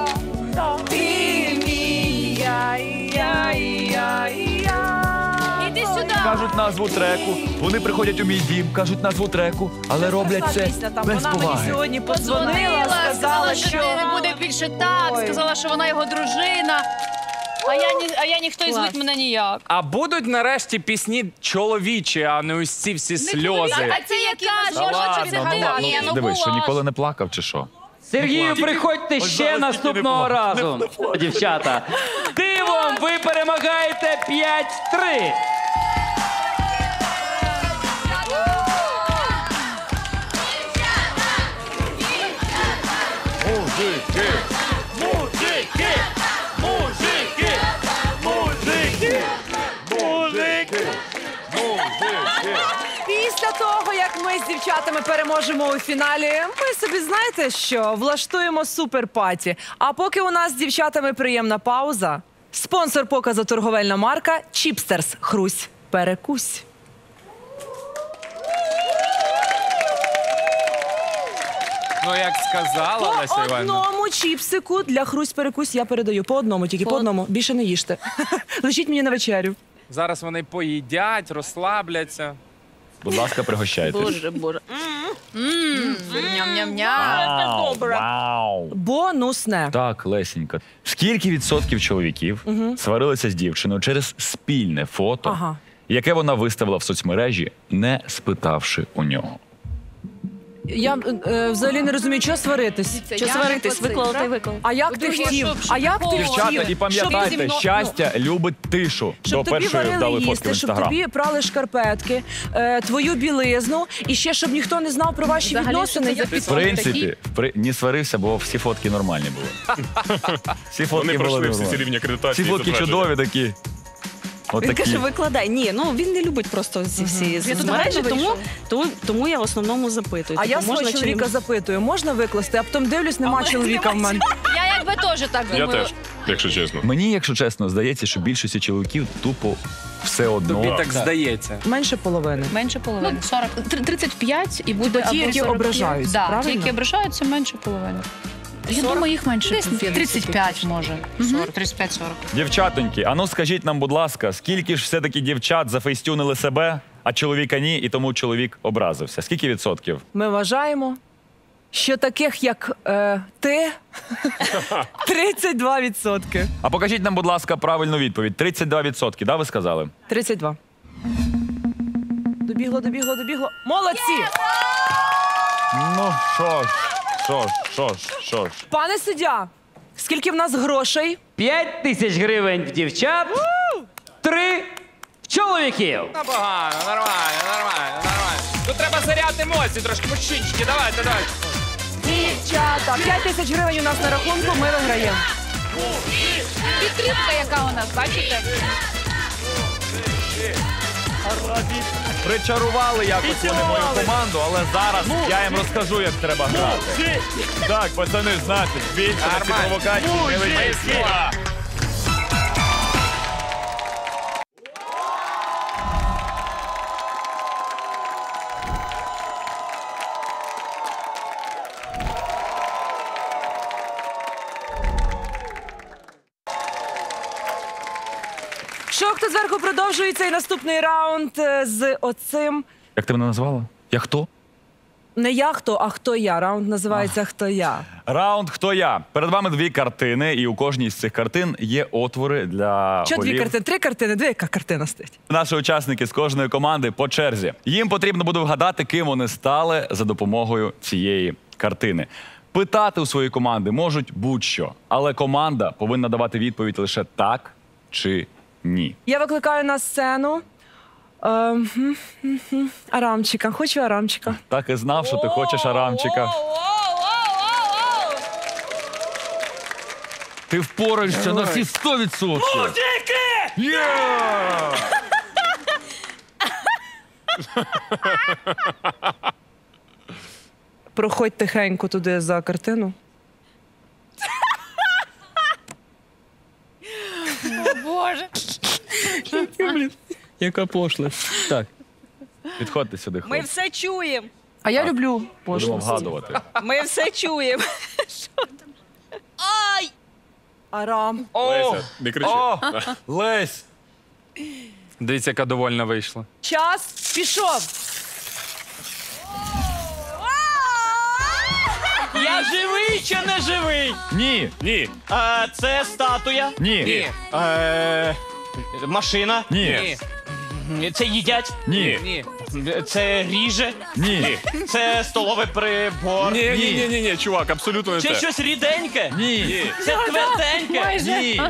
Ти мій, я. Іди сюди. Кажуть назву треку. Вони приходять у мій дім, кажуть назву треку, але роблять це Пісня там. без Вона мені поваги. сьогодні подзвонила, Сказала, сказала, що що... не буде більше так, Ой. сказала, що вона його дружина. А я ніхто і звуть мене ніяк. А будуть нарешті пісні чоловічі, а не ось ці всі сльози. А це я кажу, Та що ладно, це ну ти? ладно. Ні, ну Дивись, що була ніколи ж. не плакав чи що? Сергію, приходьте ще наступного разу, дівчата. Дивом, ви перемагаєте 5-3. Після того, як ми з дівчатами переможемо у фіналі, ми собі, знаєте що, влаштуємо суперпаті. А поки у нас з дівчатами приємна пауза, спонсор показу торговельна марка Чіпстерс. Хрусь, перекусь. Ну, як сказала По Леся Іванівна. одному чіпсику для хрусь-перекусь я передаю. По одному, тільки по одному. Більше не їжте. Лишіть мені на вечерю. Зараз вони поїдять, розслабляться. Будь ласка, пригощайтесь. Боже. Ням-ням-ням. Вау. Бонусне. Так, Лесенька. Скільки відсотків чоловіків сварилися з дівчиною через спільне фото, Ага. яке вона виставила в соцмережі, не спитавши у нього? Я взагалі не розумію, чого сваритись. Що сваритись? Виклала та й виклала. А як ти хотів? А як ти Дівчата, і хотів? Щоб зі пам'ятайте, мною- щастя любить тишу. Щоб До тобі першої варили вдали фотки в їсти, щоб Інстаграм. тобі прали шкарпетки, твою білизну, і ще щоб ніхто не знав про ваші Взагалі, відносини. що це Я за В принципі, не сварився, бо всі фотки нормальні були. Всі фотки Вони були пройшли всі ці нормальні. рівні акредитації. Ці фотки затвердження. чудові такі. От Він такі. каже, викладай. Ні, ну він не любить просто ці всі соцмережі, тому я в основному запитую. А типу, я свого можна чи не чоловіка запитую, можна викласти, а потім дивлюсь, нема чоловіка в мене. Я якби теж так Я думаю. теж, якщо чесно. Мені, якщо чесно, здається, що більшості чоловіків тупо все одно. Тобі так здається. Менше половини. Менше половини. 35 і буде Ті, які ображаються, Да, правильно? ті, які ображаються, менше половини. Я думаю, їх менше. Десь 35 може. 35-40. Дівчатоньки, а ну скажіть нам, будь ласка, скільки ж все-таки дівчат зафейстюнили себе, а чоловіка ні, і тому чоловік образився? Скільки відсотків? Ми вважаємо, що таких, як ти, 32%. А покажіть нам, будь ласка, правильну відповідь. 32%, да, ви сказали? 32. Добігло. Молодці! Ну, що ж. Пане суддя, скільки в нас грошей? 5 тисяч гривень в дівчат, 3 в чоловіків. Непогано, нормально. Тут треба заряд емоцій трошки, мужчинчики, давайте. Дівчата, 5 тисяч гривень у нас на рахунку, ми виграємо. Підтримка, яка у нас, бачите? Причарували якось вони мою команду, але зараз я їм розкажу, як треба грати. Так, пацани, значить, більше на ці Нормально. провокації не ведіть. хто зверху продовжується і наступний раунд з оцим. Як ти мене назвала? Я хто? Не я хто, а хто я. Раунд називається «Хто я». Раунд «Хто я?». Перед вами 2 картини, і у кожній з цих картин є отвори для Що 2 голів. картини? 3 картини, 2 яка картина стоїть. Наші учасники з кожної команди по черзі. Їм потрібно буде вгадати, ким вони стали за допомогою цієї картини. Питати у своєї команди можуть будь-що, але команда повинна давати відповідь лише так чи ні. Я викликаю на сцену Арамчика. Хочу Арамчика. Так і знав, що ти хочеш Арамчика. Ти впораєшся на всі 100%. Є! Проходь тихенько туди за картину. Боже. Яка пошлость. Так. Підходьте сюди, Ми хлопці. все чуємо. А я люблю Будемо пошлості. вгадувати. Ми все чуємо. Ай! Арам. Леся, Не кричи. Лесь! дивіться, яка довольна вийшла. Час пішов. Я живий чи не живий? Ні! Ні. Це статуя. Ні! Машина. Ні! Це їдять. Ні! Ні. Це ріже. Ні! Це столовий прибор. Ні, чувак, абсолютно не Це те. щось ріденьке. Ні! Це тверденьке. Ні!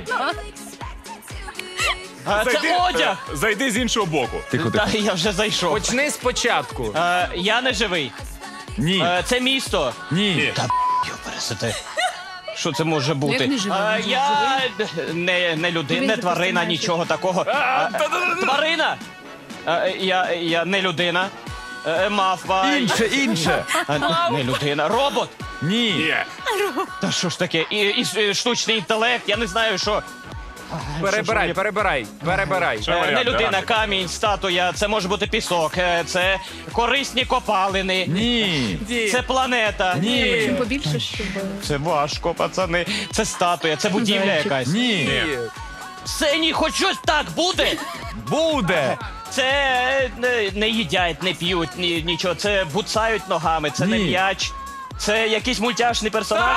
Це одяг. Зайди з іншого боку. Тихо, тихо. Та я вже зайшов. Почни спочатку. Я не живий. Ні! Це місто. Ні! Пересити. Що це може бути? Як не живий? Я не людина, не тварина, нічого такого. Тварина! Я не людина. Мавпа. Інше! Не людина. Робот! Ні! Та що ж таке? І штучний інтелект, я не знаю, що. Перебирай. Не людина, камінь, статуя, це може бути пісок, це корисні копалини. Ні! Це планета. Ні! Побільше, щоб... Це важко, пацани. Це статуя, це будівля якась. Ні! Синій, хоч щось так буде. Буде! Це не їдять, не п'ють, нічого. Це буцають ногами, це не Ні. м'яч. Це якийсь мультяшний персонаж.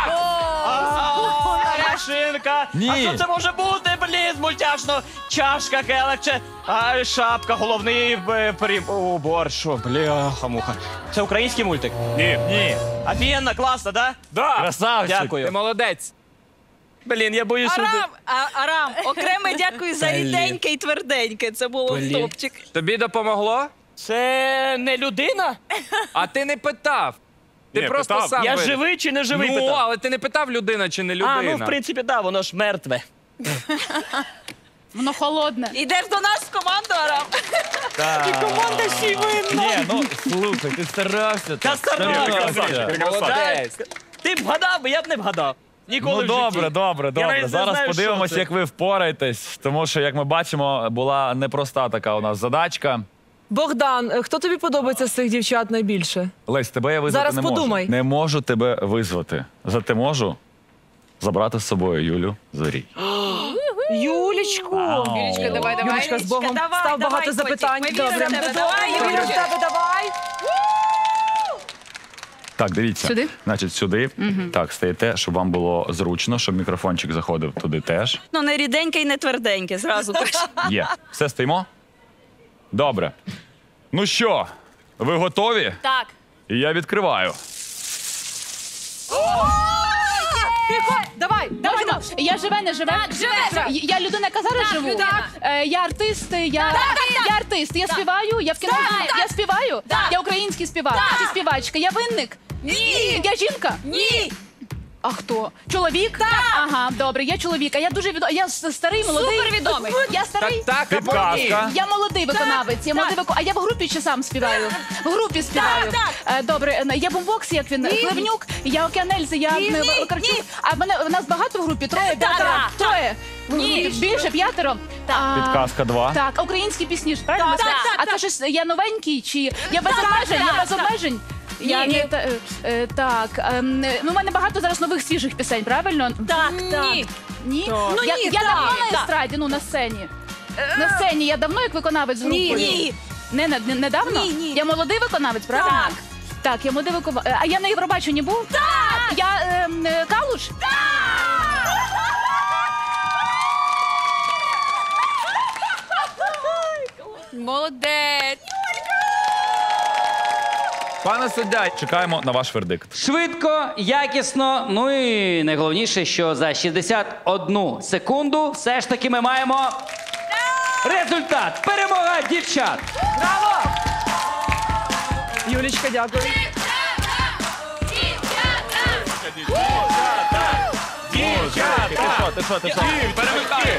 Машинка. Ні. А що це може бути, блін, мультяшно? Чашка, келих, шапка, головний убор. Що, бляха-муха. Це український мультик? Ні! Офігенно, класно, да? Красавчик! Дякую. Ти молодець. Блін, я боюсь, що... Арам, окреме дякую за ріденьке і тверденьке. Це було топчик. Тобі допомогло? Це не людина? А ти не питав. Ти Ні, просто питав. сам Я вирішив. живий чи не живий? Ну, питав. але ти не питав, людина чи не людина. Ну, в принципі, да, воно ж мертве. Воно холодне. Ідеш до нас в команду, Арам? І команда ще й винна. Ні, ну слухай, ти старався. Та старався. Молодець. Ти б вгадав, я б не вгадав. Ніколи Ну в житті. добре. навіть не Зараз знаю, подивимось, що це. як ви впораєтесь, тому що, як ми бачимо, була непроста така у нас задачка. Богдан, хто тобі подобається з цих дівчат найбільше? Лесь, тебе я визвати Зараз не можу. подумай. Не можу тебе визвати. Зате можу забрати з собою Юлю Зорій. Юлічку. Юлічка, давай. Юлічка, з Богом. давай, Став давай, багато котик, запитань. ми віримо Добре. в тебе. Давай, Юлю, Юлю. в тебе давай. Так, дивіться. Сюди? Значить, сюди. Так, стаєте, щоб вам було зручно, щоб мікрофончик заходив туди теж. Ну, не ріденьке і не тверденьке, зразу кажу. Є. Все, стоїмо? Добре. Ну що, ви готові? Так. І я відкриваю. Давай. Можна? Я живе, не живе? живе. Я людина, яка зараз живу? людина. Я артист, я артист. Я співаю, я в кіно. Я співаю. Я український співак. Чи співачка. Я винник. Ні. Я жінка. Ні. А хто? Чоловік? Ага, добре, я чоловік. А я дуже відомий. Я старий, молодий. Супервідомий. Я старий. Так, або ні. Підказка. Я молодий виконавець. Я молодий А я в групі чи сам співаю? В групі співаю. Добре, я бомбокс, як він? Хлевнюк, я Океанельзи, я Вакарчук. А в нас багато в групі? Троє, п'ятеро? Троє. Ні. Більше, п'ятеро? Підказка 2. Так, українські пісні ж, правильно? Так, так, А це щось, я новенький чи я без обмежень? Я без обмежень? Я Ні. так, у мене багато зараз нових свіжих пісень, правильно? Так. Ні. Ну, Я ні, давно так. на естраді, на сцені. На сцені я давно як виконавець групою? Ні. Недавно? Ні. Я молодий виконавець, правильно? Так. Так, я молодий виконавець. А я на Євробаченні був? Так! Я Калуш? Молодець. Пане суддя, чекаємо на ваш вердикт. Швидко, якісно, ну і найголовніше, що за 61 секунду все ж таки ми маємо результат. Перемога дівчат. Браво! Юлічка, дякую. Ти що? Перемикай!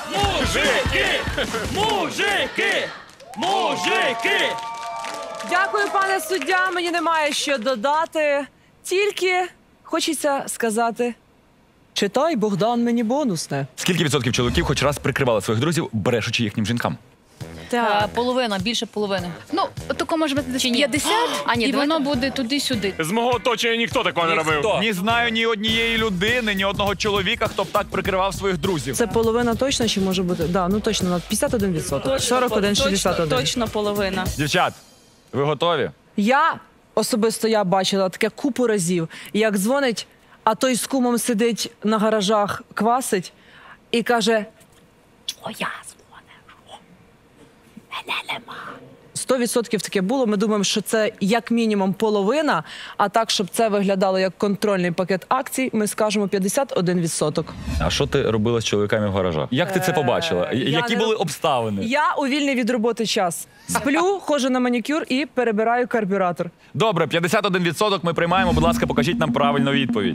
Мужики! Дякую, пане суддя. Мені немає що додати. Тільки хочеться сказати: читай, Богдан, мені бонусне. Скільки відсотків чоловіків хоч раз прикривали своїх друзів, брешучи їхнім жінкам? Половина, більше половини. Ну, тако може бути десь 50, і воно буде туди-сюди. З мого оточення ніхто такого не робив. Не знаю ні однієї людини, ні одного чоловіка, хто б так прикривав своїх друзів. Це половина точно чи може бути? Да, ну точно, 51%. 41, 61. Точно половина. Дівчат, ви готові? Я особисто бачила таке купу разів, як дзвонить, а той з кумом сидить на гаражах, квасить і каже: твоя дзвоне, мене нема. 100% таке було. Ми думаємо, що це як мінімум половина, а так, щоб це виглядало як контрольний пакет акцій, ми скажемо 51%. А що ти робила з чоловіками в гаражах? Як ти це побачила? Які були обставини? Я у вільний від роботи час. Сплю, ходжу на манікюр і перебираю карбюратор. Добре, 51% ми приймаємо. Будь ласка, покажіть нам правильну відповідь.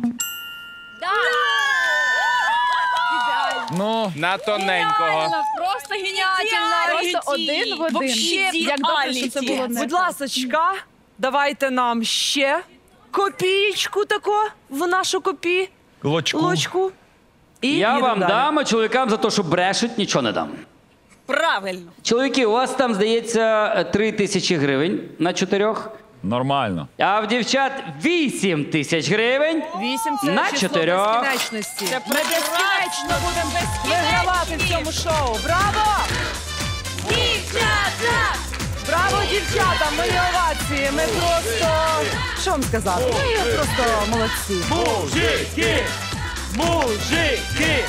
Ну, на тоненького. Просто геніально. Просто один в один. Вообще Як добре, що це було не Будь ласочка, давайте нам ще копієчку тако в нашу лочку. І Я їдемо вам далі. дам, а чоловікам за те, що брешуть, нічого не дам. Правильно. Чоловіки, у вас там, здається, 3 тисячі гривень на 4. нормально. А в дівчат 8 тисяч гривень 8 – це на число 4. безкінечності. Ми безкінечно будемо вигравати в цьому шоу. Браво! Дівчата! Браво, дівчата! Ми овації. Ми просто... Що вам сказати? Ми просто молодці. Мужики!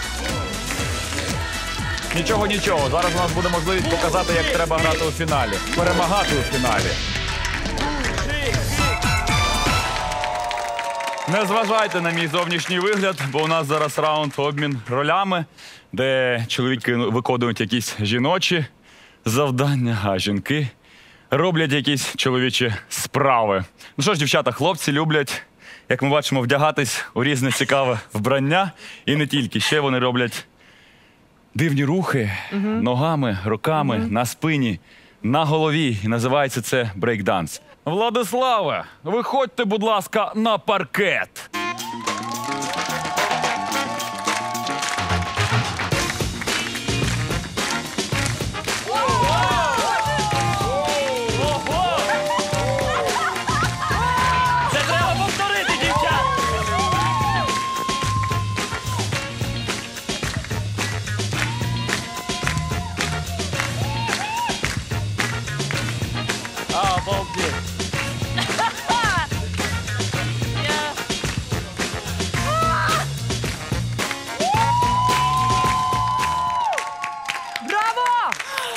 Нічого. Зараз у нас буде можливість показати, як треба грати у фіналі. Перемагати у фіналі. Не зважайте на мій зовнішній вигляд, бо у нас зараз раунд обмін ролями, де чоловіки виконують якісь жіночі завдання, а жінки роблять якісь чоловічі справи. Ну що ж, дівчата, хлопці люблять, як ми бачимо, вдягатись у різне цікаве вбрання. І не тільки. Ще вони роблять дивні рухи ногами, руками, на спині, на голові. І називається це брейкданс. Владиславе, виходьте, будь ласка, на паркет. Це треба повторити, дівчат! Обалдеть! Браво!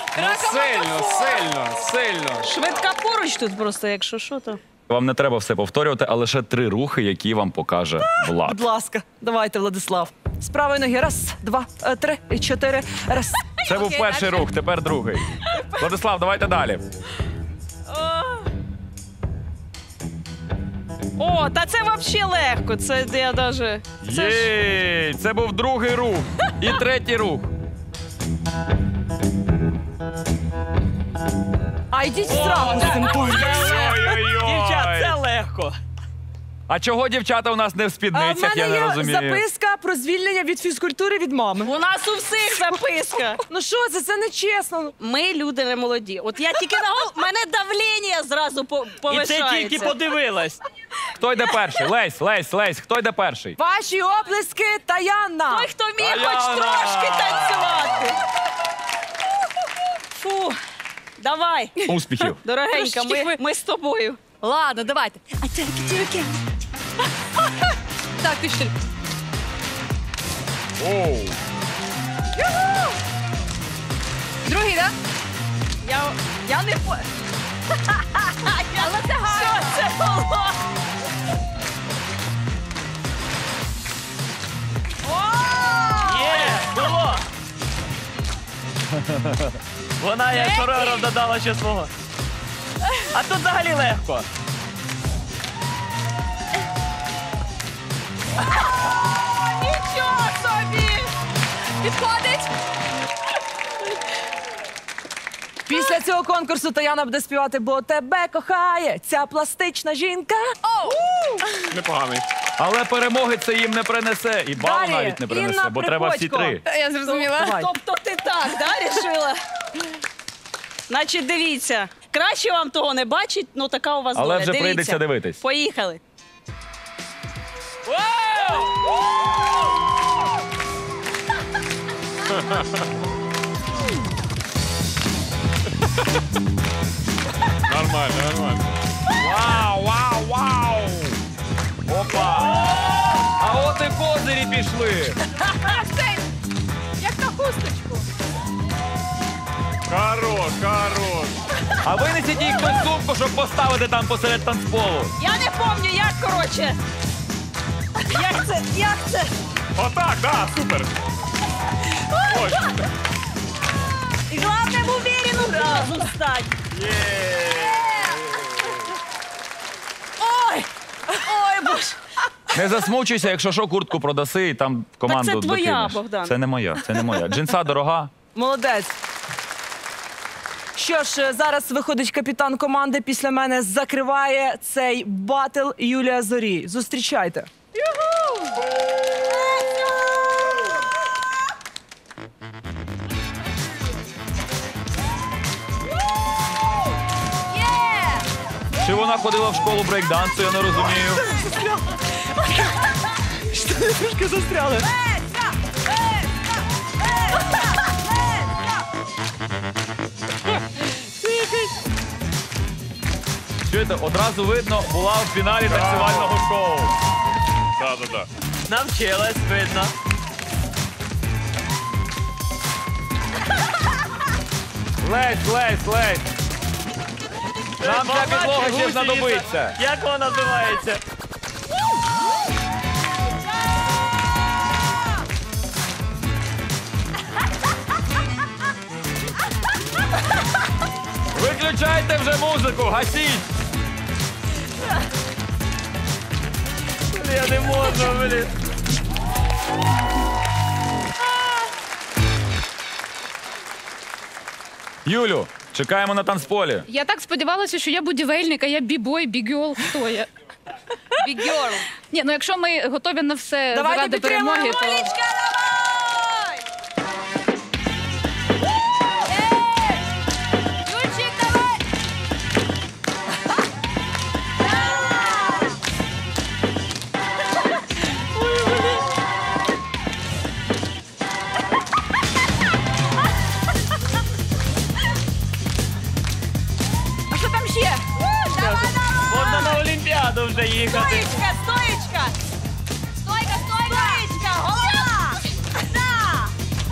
Сильно. Швидка поруч тут просто, якщо що, то. Вам не треба все повторювати, а лише 3 рухи, які вам покаже Влад. Будь ласка, давайте, Владислав. З правої ноги. 1, 2, 3, 4. Раз. Це був перший рух, тепер другий. Владислав, давайте далі. О, та це взагалі легко. Це я даже... Єй! Це був другий рух. І третій рух. А йдіть в сраку з цим Дівчат, це легко. А чого дівчата у нас не в А в спідницях, я мене не є розумію. записка про звільнення від фізкультури від мами. У нас у всіх записка. Ну що це? Це не чесно. Ми люди не молоді. От я тільки мене давлення зразу І повишається. це тільки подивилась. Хто йде перший? Лесь, хто йде перший? Ваші оплески, Таянна. Той, хто вміє хоч трошки танцювати. Фу, давай. Успіхів. Дорогенька, ми з тобою. Ладно, давайте. А тільки. Так, пішли. Оу. Другий, так? Я не по... Але це гарно. Що це було? Є, було. Вона як хореограф додала ще свого. А тут взагалі легко. Нічого собі! Підходить! Після цього конкурсу Таяна буде співати «Бо тебе кохає ця пластична жінка». Непоганий. Але перемоги це їм не принесе. І балу Далі. навіть не принесе, Інна бо треба всі Приходько. 3. Я зрозуміла. Давай. Тобто ти так, да, рішила? Значить, дивіться. Краще вам того не бачить, ну така у вас Але доля. вже Дивіться. прийдеться дивитись. Поїхали. Нормально, нормально. Вау, вау, вау! Опа! А от і козирі пішли. Як на хусточку. Хорош, хорош. А винесіть їй хтось сумку, щоб поставити там посеред танцполу. Я не пам'ятаю, як, коротше. Як це? Отак, да, супер. Ось. І головне в уверену позу стать. Ой, боже. Не засмучуйся, якщо що, куртку продаси і там команду Так це твоя, докинеш. Богдан. Це не моя, це не моя. Джинса дорога. Молодець. Що ж, зараз виходить капітан команди, після мене закриває цей батл Юлія Зорій. Зустрічайте. Чи вона ходила в школу брейкдансу, я не розумію. Штани трошки застряли. Чуєте, одразу видно, була в фіналі танцювального шоу. Да, да, да. Навчилась, видно. Лесь. Нам ця підлога ще знадобиться. Як вона називається? Виключайте вже музику, гасіть! Я не можу, блін. Юлю, чекаємо на танцполі. Я так сподівалася, що я будівельник, а я бібой, бігьол. Хто я? Бігьор. Ні, ну якщо ми готові на все Давайте заради перемоги, підтримуємо, то... Олечка, давай! Юльчик, давай! А що там ще? Можна на Олімпіаду вже їхати. Стоїчка. Стоїчка, голова. Да.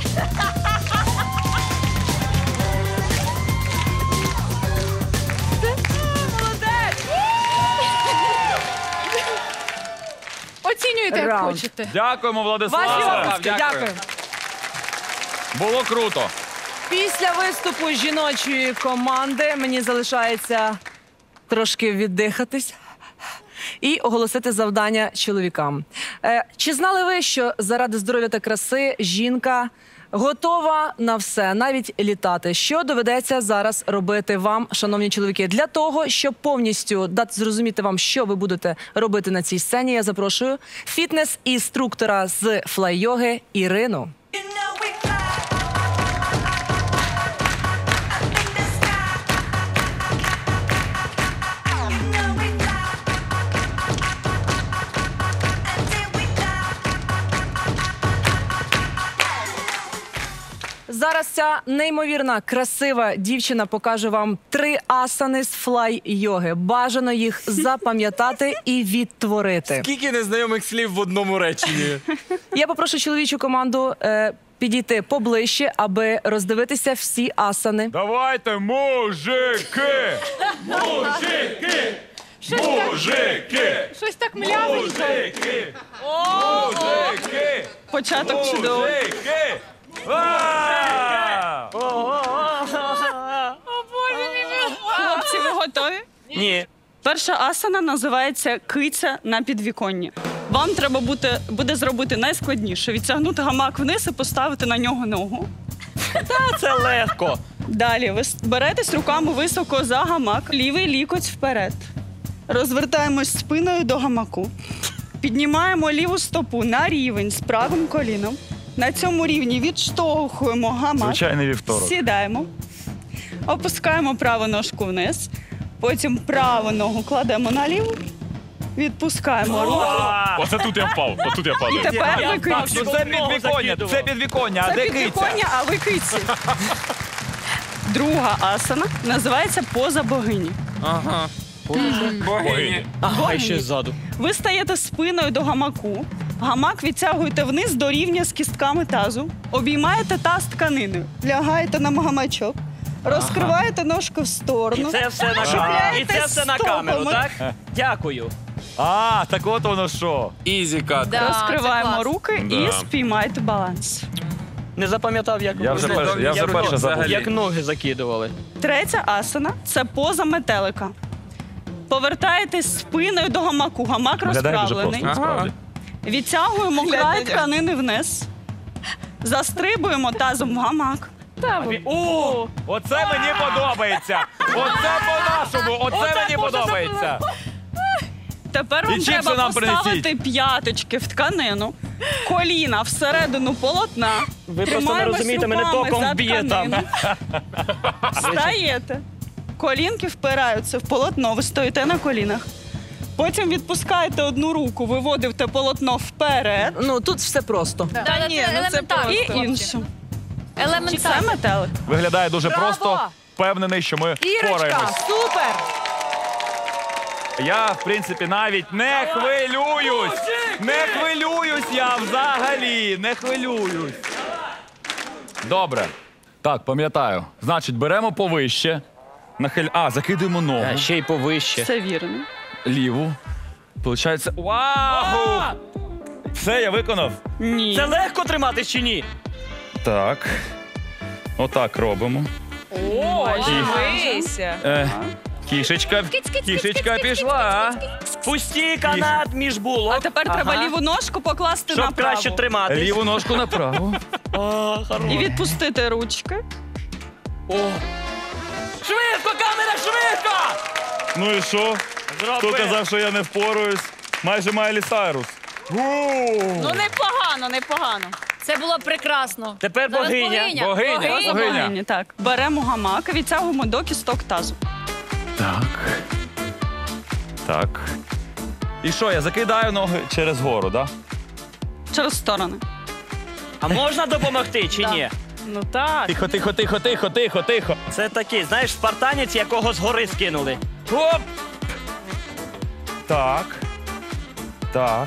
Молодець. Оцінюйте, як Раунд. хочете. Дякуємо, Ваші Владиславе. оплески, дякую. Було круто. Після виступу жіночої команди мені залишається трошки віддихатись і оголосити завдання чоловікам. Чи знали ви, що заради здоров'я та краси жінка готова на все, навіть літати? Що доведеться зараз робити вам, шановні чоловіки? Для того, щоб повністю дати зрозуміти вам, що ви будете робити на цій сцені, я запрошую фітнес-інструктора з флай-йоги Ірину. Зараз Зараз ця неймовірна, красива дівчина покаже вам 3 асани з флай-йоги. Бажано їх запам'ятати і відтворити. Скільки незнайомих слів в одному реченні? Я попрошу чоловічу команду підійти поближче, аби роздивитися всі асани. Давайте, мужики! Мужики! Мужики! Щось так млявенько. Мужики! Мужики! Початок чудовий. Мужики! А! Хлопці, ви готові? Ні. Перша асана називається киця на підвіконні. Вам треба буде зробити найскладніше. Відтягнути гамак вниз і поставити на нього ногу. Та це легко. Далі ви беретесь руками високо за гамак, лівий лікоть вперед. Розвертаємось спиною до гамаку. Піднімаємо ліву стопу на рівень з правим коліном. На цьому рівні відштовхуємо гамак. Звичайний вівторок. Сідаємо. Опускаємо праву ножку вниз. Потім праву ногу кладемо на ліву. Відпускаємо руку. Оце тут я впав. Отут я І падаю. тепер ви Ну, киці. Це підвіконня, це підвіконня, а Це де киця? підвіконня, а ви киці. Друга асана називається поза богині. Ага. Богині. Ага, ще ззаду. Ви стаєте спиною до гамаку. Гамак відтягуєте вниз до рівня з кістками тазу. Обіймаєте таз тканиною. Лягаєте на гамачок. Розкриваєте ножку в сторону. І це все на Чіпляєте І це все на камеру, стопами. так? Дякую. А, так от воно що. Ізі кат. Розкриваємо руки і Да. спіймаєте баланс. Не запам'ятав, як Я вже перше забув. як ноги закидували. Третя асана – це поза метелика. Повертаєтесь спиною до гамаку. Гамак Виглядає дуже розправлений. просто, насправді. Відтягуємо край тканини вниз. Застрибуємо тазом в гамак. О, оце мені подобається. Оце по-нашому, оце мені подобається. Тепер І вам чіпси треба нам поставити принесіть. п'яточки в тканину, коліна всередину полотна. Ви просто не Тримаємось розумієте, мене руками током за вб'є там. тканину. Встаєте. Колінки впираються в полотно, ви стоїте на колінах. Потім відпускаєте одну руку, виводите полотно вперед. Ну, тут все просто. Та ні, ну це просто. І іншу. Чи це метелик? Виглядає дуже Браво! просто. Впевнений, що ми Ірочка, впораємось. супер! Я, в принципі, навіть не хвилююсь. Не хвилююсь я взагалі. Не хвилююсь. Добре. Так, пам'ятаю. Значить, беремо повище. Закидуємо ногу. Ще й повище. Це вірно. Ліву. Получається. Вау! Все, я виконав. Ні. Це легко тримати чи ні? Так. Отак робимо. Дивися. Кішечка. Кішечка пішла. Пусті канат між булок. А тепер треба ліву ножку покласти Щоб на праву. краще триматись. Ліву ножку направо. І відпустити ручки. Швидко, камера, швидко! Ну і що? Хто казав, що я не впораюсь? Майже Майлі Сайрус. Ну непогано, непогано. Це було прекрасно. Тепер Зараз богиня. Богиня. Богині, так. Беремо гамак і відтягуємо до кісток тазу. Так. Так. І що, я закидаю ноги через гору, так? Через сторони. А можна допомогти чи ні? Ну так. Тихо, тихо, тихо, тихо, тихо, тихо. Це такий, знаєш, спартанець, якого з гори скинули. Оп! Так. Так.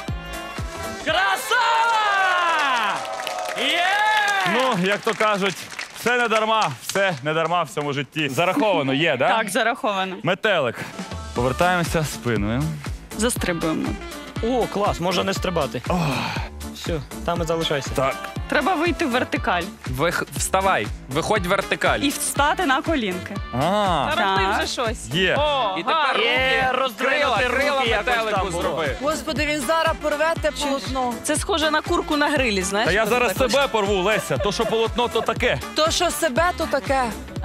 Красава! Є! Ну, як то кажуть, все не дарма в цьому житті. Зараховано є, да? Так, зараховано. Метелик. Повертаємося спиною. Застрибуємо. О, клас, можна не стрибати. Все, там і залишайся. Так. Треба вийти в вертикаль Вставай, виходь вертикаль. і встати на колінки. А, Так. щось. є. І тепер Є, роздвинути крила руки якось там метелику було. зроби. Господи, він зараз порве те полотно. Це схоже на курку на грилі, знаєш? Та я коли зараз так себе порву, Леся. То, що полотно, то таке. То, що себе, то таке.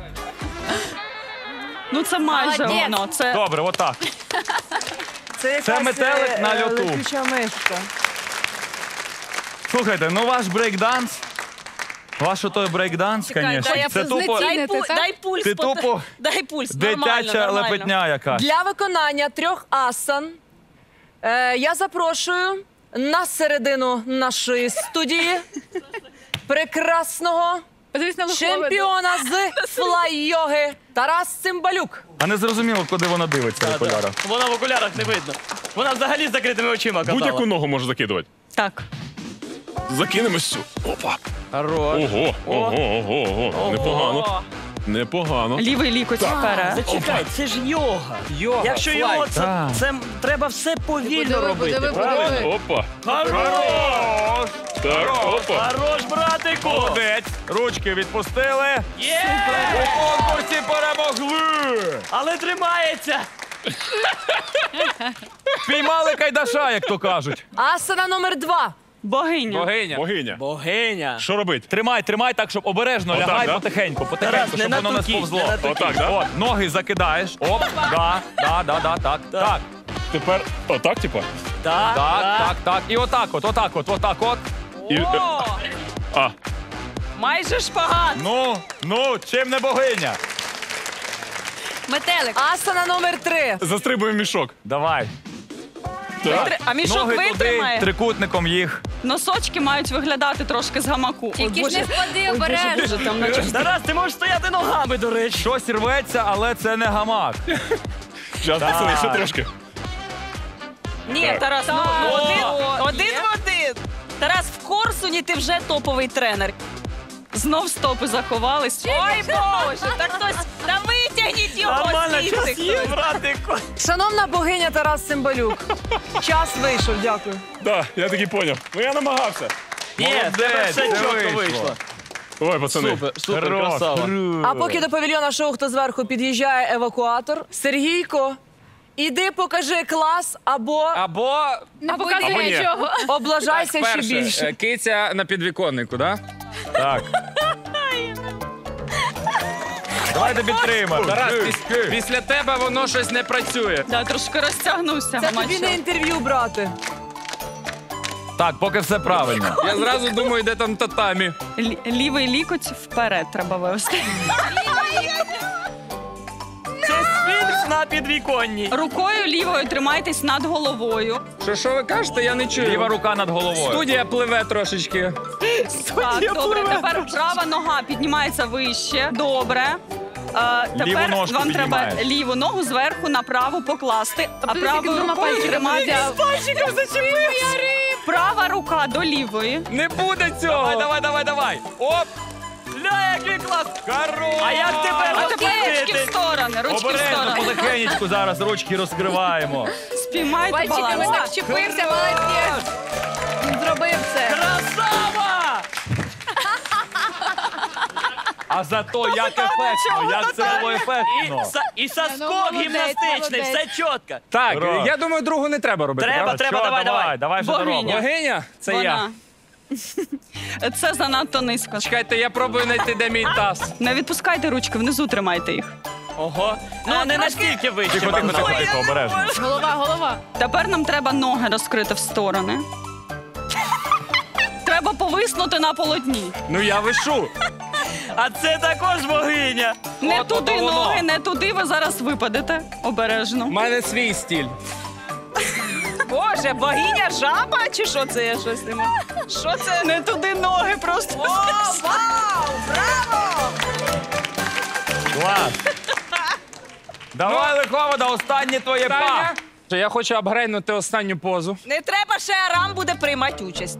Ну це майже Молодець. воно. Це Добре, отак. Це якась метелик на льоту. летюча мишка. Слухайте, ну ваш брейкданс. Ваш отой брейкданс, звісно. Це тупо дай пульс. Ти тупо Дай пульс. Нормально, дитяча нормально. лепетня якась. Для виконання 3 асан я запрошую на середину нашої студії прекрасного Подивись на Лихове. Чемпіона з флай-йоги Тарас Цимбалюк. А не зрозуміло, куди вона дивиться в окулярах. Вона в окулярах не видно. Вона взагалі з закритими очима казала. Будь-яку ногу можу закидувати. Так. Закинемось цю. Опа. Хорош. Ого. Непогано. Непогано. Лівий лікоть вперед. Зачекай, це ж йога. Йога, Якщо флай. йога, це треба все повільно робити. Правильно? Опа. Хорош! Так, опа. Хорош, братику! Молодець. Ручки відпустили. Є! У конкурсі перемогли. Але тримається! Піймали кайдаша, як то кажуть. Асана номер 2. Богиня. Богиня. Богиня. Богиня! Що робить? Тримай так, щоб обережно Отак, лягай да? потихеньку, Тарас, не щоб на воно не тукі, сповзло. не на тукі. Отак, да? От, ноги закидаєш. Оп, так. Тепер отак, типа? Так. І отак от. І... А, Майже шпагат. Ну, чим не богиня? Метелик. Асана номер 3. застрибуємо мішок. Давай. Так. А мішок Ноги туди, витримає. трикутником їх. Носочки мають виглядати трошки з гамаку. Тільки ж не впади обережно. Тарас, ти можеш стояти ногами, до речі. Щось рветься, але це не гамак. Зараз, пацани, ще трошки. Ні, Так. Тарас, один в один. Тарас, в Корсуні ти вже топовий тренер. Знов стопи заховались. Ой, Боже, так хтось, та витягніть його Нормально, звідси час є, хтось. братику. Шановна богиня Тарас Цимбалюк. Час вийшов, дякую. Так, я таки поняв. Ну я намагався. Є, в тебе все це чітко вийшло. вийшло. Ой, пацани. Супер, Хорош. красава. А поки до павільйона шоу «Хто зверху» під'їжджає евакуатор. Сергійко, іди покажи клас або Не Або показує ні. нічого. облажайся ще Перше, більше. киця на підвіконнику, да? Так. Давайте підтримаємо. Тарас, після тебе воно щось не працює. Да, трошки розтягнувся. Це тобі гамачок. не інтерв'ю брати. Так, поки все правильно. Я зразу думаю, де там татамі. Лівий лікоть вперед треба вивести. Це сфінкс на підвіконні. Рукою лівою тримайтесь над головою. Що ви кажете, я не чую. Ліва рука над головою. Студія пливе трошечки. Так, добре. Тепер права нога піднімається вище. Добре. Ліву Тепер ножку вам треба піднімаєш. ліву ногу зверху на праву покласти, а Подивись, як правою двома рукою пальчиками тримати. Пальчиком зачепився. Права рука до лівої. Не буде цього. Давай. Оп! Ля, який клас. Хорош! А як тебе А тепер ручки в розпустити? сторони, ручки в Обережно, сторони. потихенечку зараз ручки розкриваємо. Спіймайте Пальчиками баланс. так вчепився, молодець. Він зробив це. Красава! А зато як ефектно, як це було ефектно. І соскок молодець, гімнастичний, молодець. все чітко. Так, Ура. я думаю, другу не треба робити. Треба, правда? давай. Давай, що ти Богиня. робиш? Богиня? Це я. Вона. Це занадто низько. Чекайте, я пробую знайти, де мій таз. Не відпускайте ручки, внизу тримайте їх. Ого. Ну, не настільки вище. Тихо, обережно. Голова. Тепер нам треба ноги розкрити в сторони. Треба повиснути на полотні. Ну я вишу. А це також богиня. Не От туди воно. ноги, не туди, ви зараз випадете. Обережно. У мене свій стіль. Боже, богиня жаба чи що це я щось не можу? Що це? Не туди ноги просто. О, вау! Браво! Клас. Давай, Лиховода, останнє твоє па. Таня, я хочу апгрейднути останню позу. Не треба, ще Арам буде приймати участь.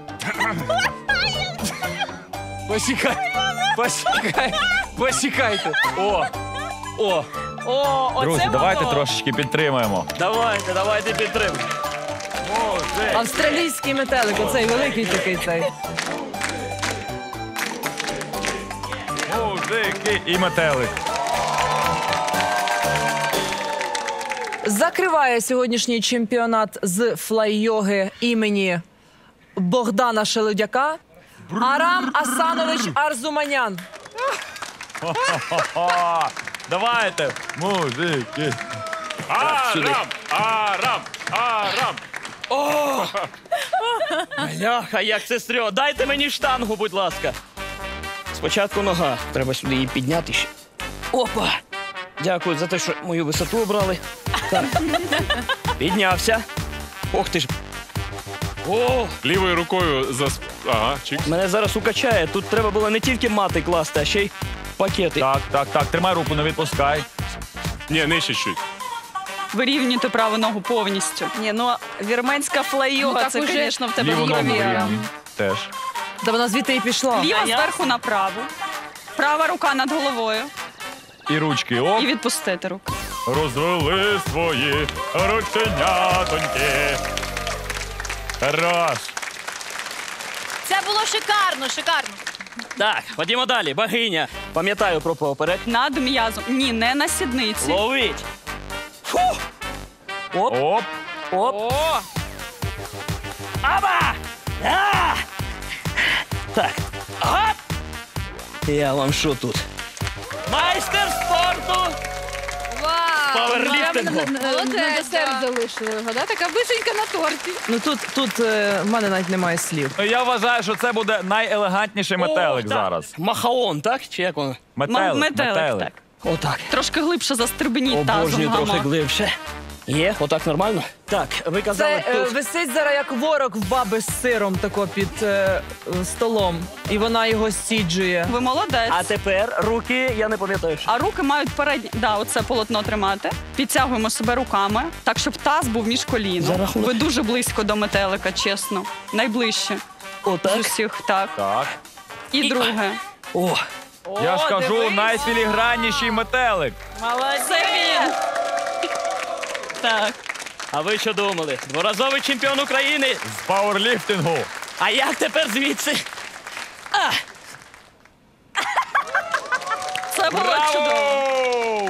Почекайте. О, О, оце Друзі, давайте воно. трошечки підтримаємо. Давайте підтримуємо. Австралійський метелик, оцей великий такий цей. Музики і метелик. Закриває сьогоднішній чемпіонат з флай-йоги імені Богдана Шелудяка Арам Асанович Арзуманян. Давайте, музики. Арам. Бляха, як це стрьо. Дайте мені штангу, будь ласка. Спочатку нога. Треба сюди її підняти ще. Опа! Дякую за те, що мою висоту обрали. Так. Піднявся. Ох ти ж. О, Лівою рукою Ага, чик. мене зараз укачає. Тут треба було не тільки мати класти, а ще й пакети. Так. Тримай руку, не відпускай. Ні, нижче чуть. Вирівнюйте праву ногу повністю. Ні, ну вірменська флай-йога, це, звісно, в тебе Ліву ногу крові. вирівнюй. Теж. Та вона звідти і пішла. Ліва зверху на праву. Права рука над головою. І ручки. Оп. І відпустити руку. Розвели свої рученятоньки. Раз. Це було шикарно, шикарно. Так, ходімо далі. Богиня. Пам'ятаю про поперек. Над м'язом. Ні, не на сідниці. Ловить. Фу! Оп, Оп. оп. Аба! А! Так. Ага. Я вам що тут? Майстер спорту! Вау! Паверліфтингу. На десерт залишили його, да? Така вишенька на торті. Ну тут в мене навіть немає слів. Я вважаю, що це буде найелегантніший метелик О, так. зараз. Махаон, так? Чи як воно? Метелик, так. Отак. Трошки глибше застрибніть тазом Обожнюю в трохи гамак. глибше. Є? Отак нормально? Так, ви казали Це тут. висить зараз як ворог в баби з сиром тако під столом. І вона його стіджує. Ви молодець. А тепер руки, я не пам'ятаю. що. А руки мають передні. Да, оце полотно тримати. Підтягуємо себе руками, так, щоб таз був між За коліном. рахунок- Ви дуже близько до метелика, чесно. Найближче. Отак. З усіх, так. Так. І друге. О, Я ж кажу, дивись. найфілігранніший метелик. Молодець. Це він. Так. а ви що думали? Дворазовий чемпіон України. З пауерліфтингу. А як тепер звідси? А! Це було чудово.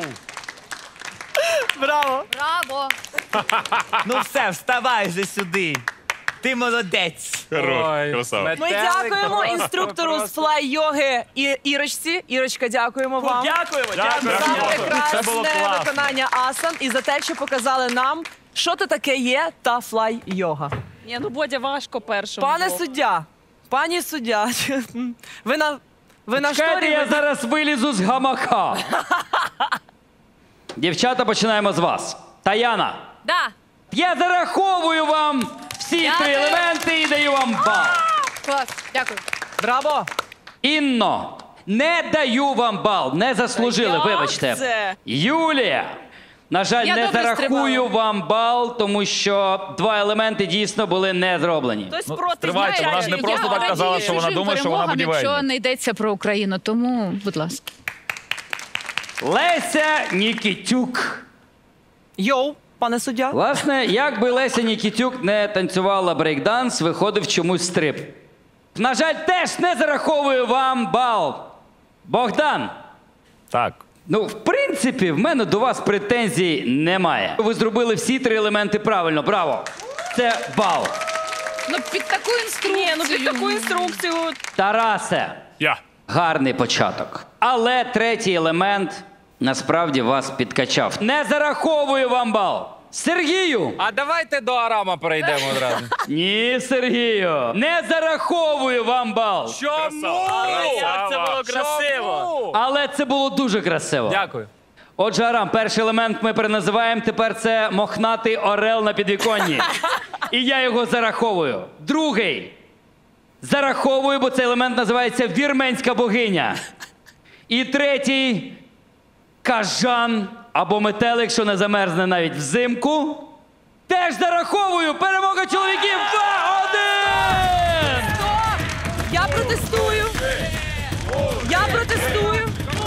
Браво! Браво. Ну все, вставай вже сюди. Ти молодець. Хорош, красава. Ми дякуємо інструктору з флай-йоги Ірочці. Ірочка, дякуємо вам. Дякуємо, За дякуємо. Це було прекрасне класно. виконання асан і за те, що показали нам, що то таке є та флай-йога. Ні, ну Бодя важко першому. Пане було. суддя, пані суддя, ви на Чекайте, шторі. я зараз вилізу з гамака. Дівчата, починаємо з вас. Таяна, Да. я зараховую вам всі три елементи і даю вам бал. Клас, дякую. Браво! Інно, не даю вам бал, не заслужили, Як вибачте. це? Юлія, на жаль, Я не добре зарахую вам бал, тому що два елементи дійсно були не зроблені. Хтось проти стривайте, знає, вона ж не чи- просто Я так казала, радію що вона чужим думає, що вона перемогам, будівельник. Якщо не йдеться про Україну, тому, будь ласка. Леся Нікітюк. Йоу, пане суддя. Власне, як би Леся Нікітюк не танцювала брейкданс, виходив чомусь стрип. На жаль, теж не зараховую вам бал. Богдан, Так. ну, в принципі, в мене до вас претензій немає. Ви зробили всі три елементи правильно, браво. Це бал. Ну, під таку інструкцію. Ні, ну під таку інструкцію. Тарасе, Я. гарний початок. Але третій елемент насправді вас підкачав. Не зараховую вам бал. Сергію! А давайте до Арама перейдемо одразу. Ні, Сергію! Не зараховую вам бал. Чому? Як це було красиво. Але це було дуже красиво. Дякую. Отже, Арам, перший елемент ми переназиваємо. Тепер це мохнатий орел на підвіконні. І я його зараховую. Другий. Зараховую, бо цей елемент називається вірменська богиня. І третій кажан або метелик, що не замерзне навіть взимку. Теж зараховую. Перемога чоловіків 2-1! Я протестую. Я протестую.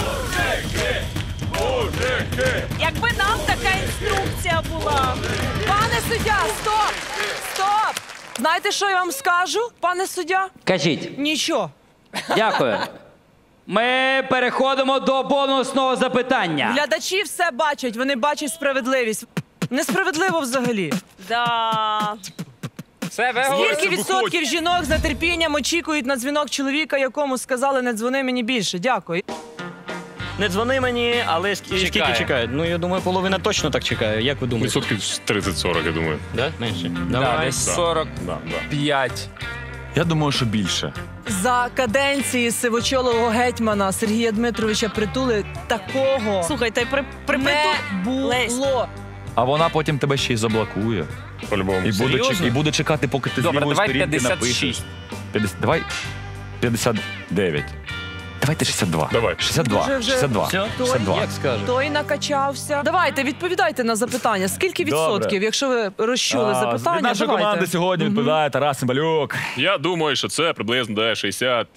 Якби нам така інструкція була. Пане суддя, стоп! Стоп! Знаєте, що я вам скажу, пане суддя? Кажіть. Нічого. Дякую. Ми переходимо до бонусного запитання. Глядачі все бачать, вони бачать справедливість. Несправедливо взагалі. Да. Все, ви Скільки говорите? відсотків жінок з нетерпінням очікують на дзвінок чоловіка, якому сказали «не дзвони мені більше»? Дякую. Не дзвони мені, але скільки Чекає. чекають? Ну, я думаю, половина точно так чекає. Як ви думаєте? Відсотків 30-40, я думаю. Да? Менше? Да, Давай. десь Да. 45. Да. Я думаю, що більше. За каденції сивочолого гетьмана Сергія Дмитровича Притули такого Слухайте, не Лесь, було. А вона потім тебе ще й заблокує. По-любому. І буде чекати, поки ти з Добре, лівої давай сторінки 56. напишеш. Давай 59. Давайте 62. Давай. 62. Вже. 62. Все? 62. Як скажеш. Той накачався. Давайте, відповідайте на запитання. Скільки відсотків, Добре. якщо ви розчули запитання, Від нашої давайте. команди сьогодні відповідає Тарас Цимбалюк. Я думаю, що це приблизно де 62%.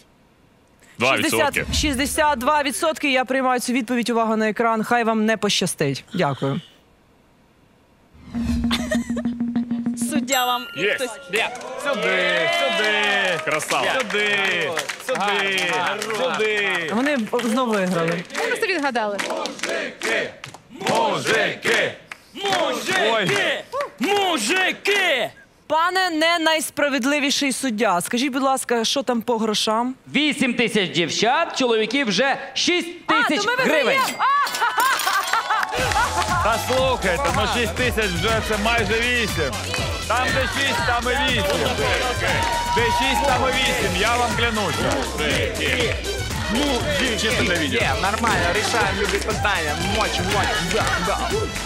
62%. Я приймаю цю відповідь. Увага на екран. Хай вам не пощастить. Дякую. Суддя вам і Є. хтось. Сюди. Красава. Сюди. Вони знову виграли. Ми собі відгадали. Мужики! Пане не найсправедливіший суддя. Скажіть, будь ласка, що там по грошам? 8 тисяч дівчат, чоловіків вже 6 тисяч то ми гривень. виграємо! Та слухайте, ну 6 тисяч вже це майже 8. Там де 6, там і 8. Де 6, там і 8, я вам клянуся. Є, нормально, рішаємо любі питання. Моч. Да.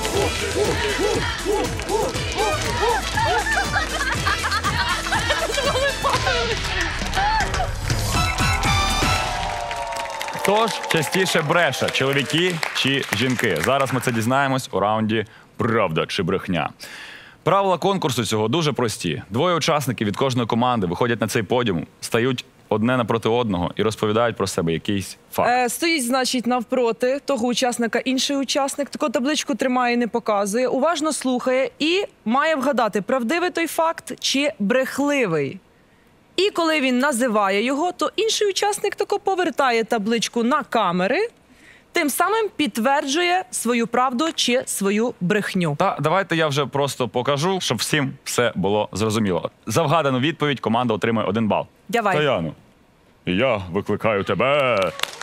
Хто ж частіше бреше, чоловіки чи жінки? Зараз ми це дізнаємось у раунді «Правда чи брехня». Правила конкурсу цього дуже прості. Двоє учасників від кожної команди виходять на цей подіум, стають одне напроти одного і розповідають про себе якийсь факт. Стоїть, значить, навпроти того учасника інший учасник, таку табличку тримає і не показує, уважно слухає і має вгадати, правдивий той факт чи брехливий. І коли він називає його, то інший учасник тако повертає табличку на камери, тим самим підтверджує свою правду чи свою брехню. Та давайте я вже просто покажу, щоб всім все було зрозуміло. За вгадану відповідь команда отримує 1 бал. Давай. Таяно, я викликаю тебе.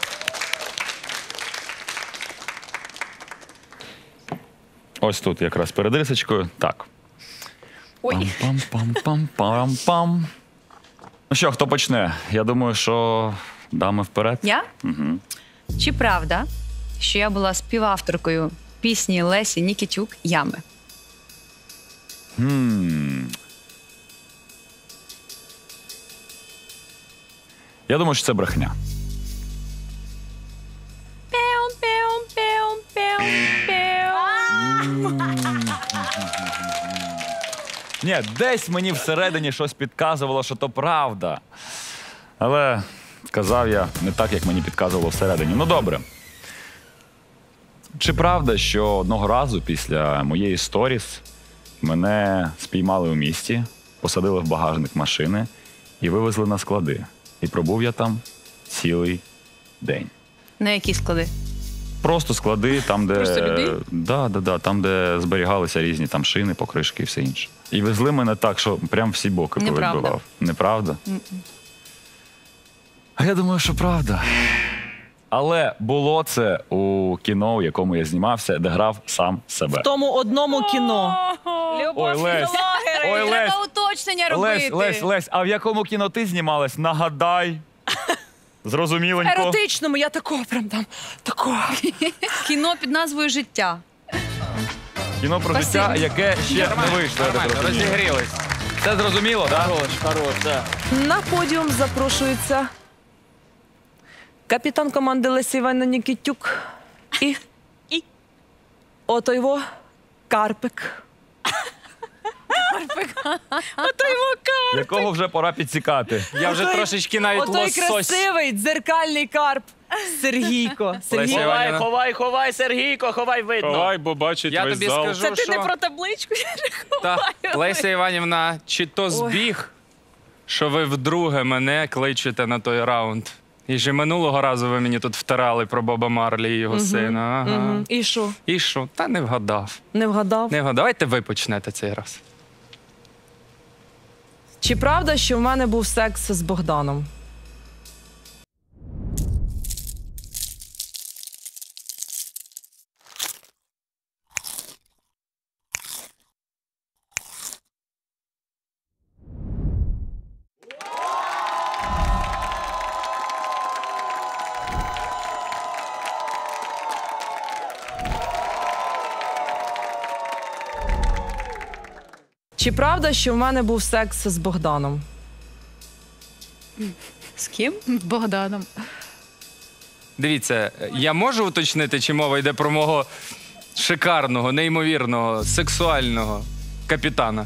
Ось тут якраз перед рисочкою. Так. Ой. Пам-пам-пам-пам-пам. Ну що, хто почне? Я думаю, що дами вперед. Я? Угу. Чи правда, що я була співавторкою пісні Лесі Нікітюк «Ями»? Я думаю, що це брехня. Ні, десь мені всередині щось підказувало, що то правда. Але сказав я не так, як мені підказувало всередині. Ну, добре. Чи правда, що одного разу після моєї сторіс мене спіймали у місті, посадили в багажник машини і вивезли на склади? І пробув я там цілий день. На які склади? Просто склади, там, де... Просто людей? Да, там, де зберігалися різні там шини, покришки і все інше. І везли мене так, що прям всі боки Неправда. повибивав. Неправда? А я думаю, що правда. Але було це у кіно, у якому я знімався, де грав сам себе. В тому одному кіно. Ой, Лесь, ой, Лесь, Треба уточнення робити. Лесь, а в якому кіно ти знімалась? Нагадай. Зрозуміленько. Еротичному, я такого прям там, такого. Кіно під назвою «Життя». Кіно про життя, яке ще не вийшло. я так розумію. Розігрілись. Це зрозуміло, так? Хорош, так. На подіум запрошується капітан команди Лесі Іванівна Нікітюк і ото його Карпик. Якого вже пора підсікати. Я вже трошечки навіть Отой лосось. красивий дзеркальний карп Сергійко. Леся Іванівна. Ховай, Сергійко, ховай, видно. Ховай, бо бачить Я весь тобі зал. скажу, Це ти що... не про табличку? Та, Леся Іванівна, чи то збіг, що ви вдруге мене кличете на той раунд? І ж і минулого разу ви мені тут втирали про Боба Марлі і його сина. Ага. І що? І що? Та не вгадав. Не вгадав? Не вгадав. Давайте ви почнете цей раз. Чи правда, що в мене був секс з Богданом? Чи правда, що в мене був секс з Богданом? З ким? Богданом. Дивіться, я можу уточнити, чи мова йде про мого шикарного, неймовірного, сексуального капітана?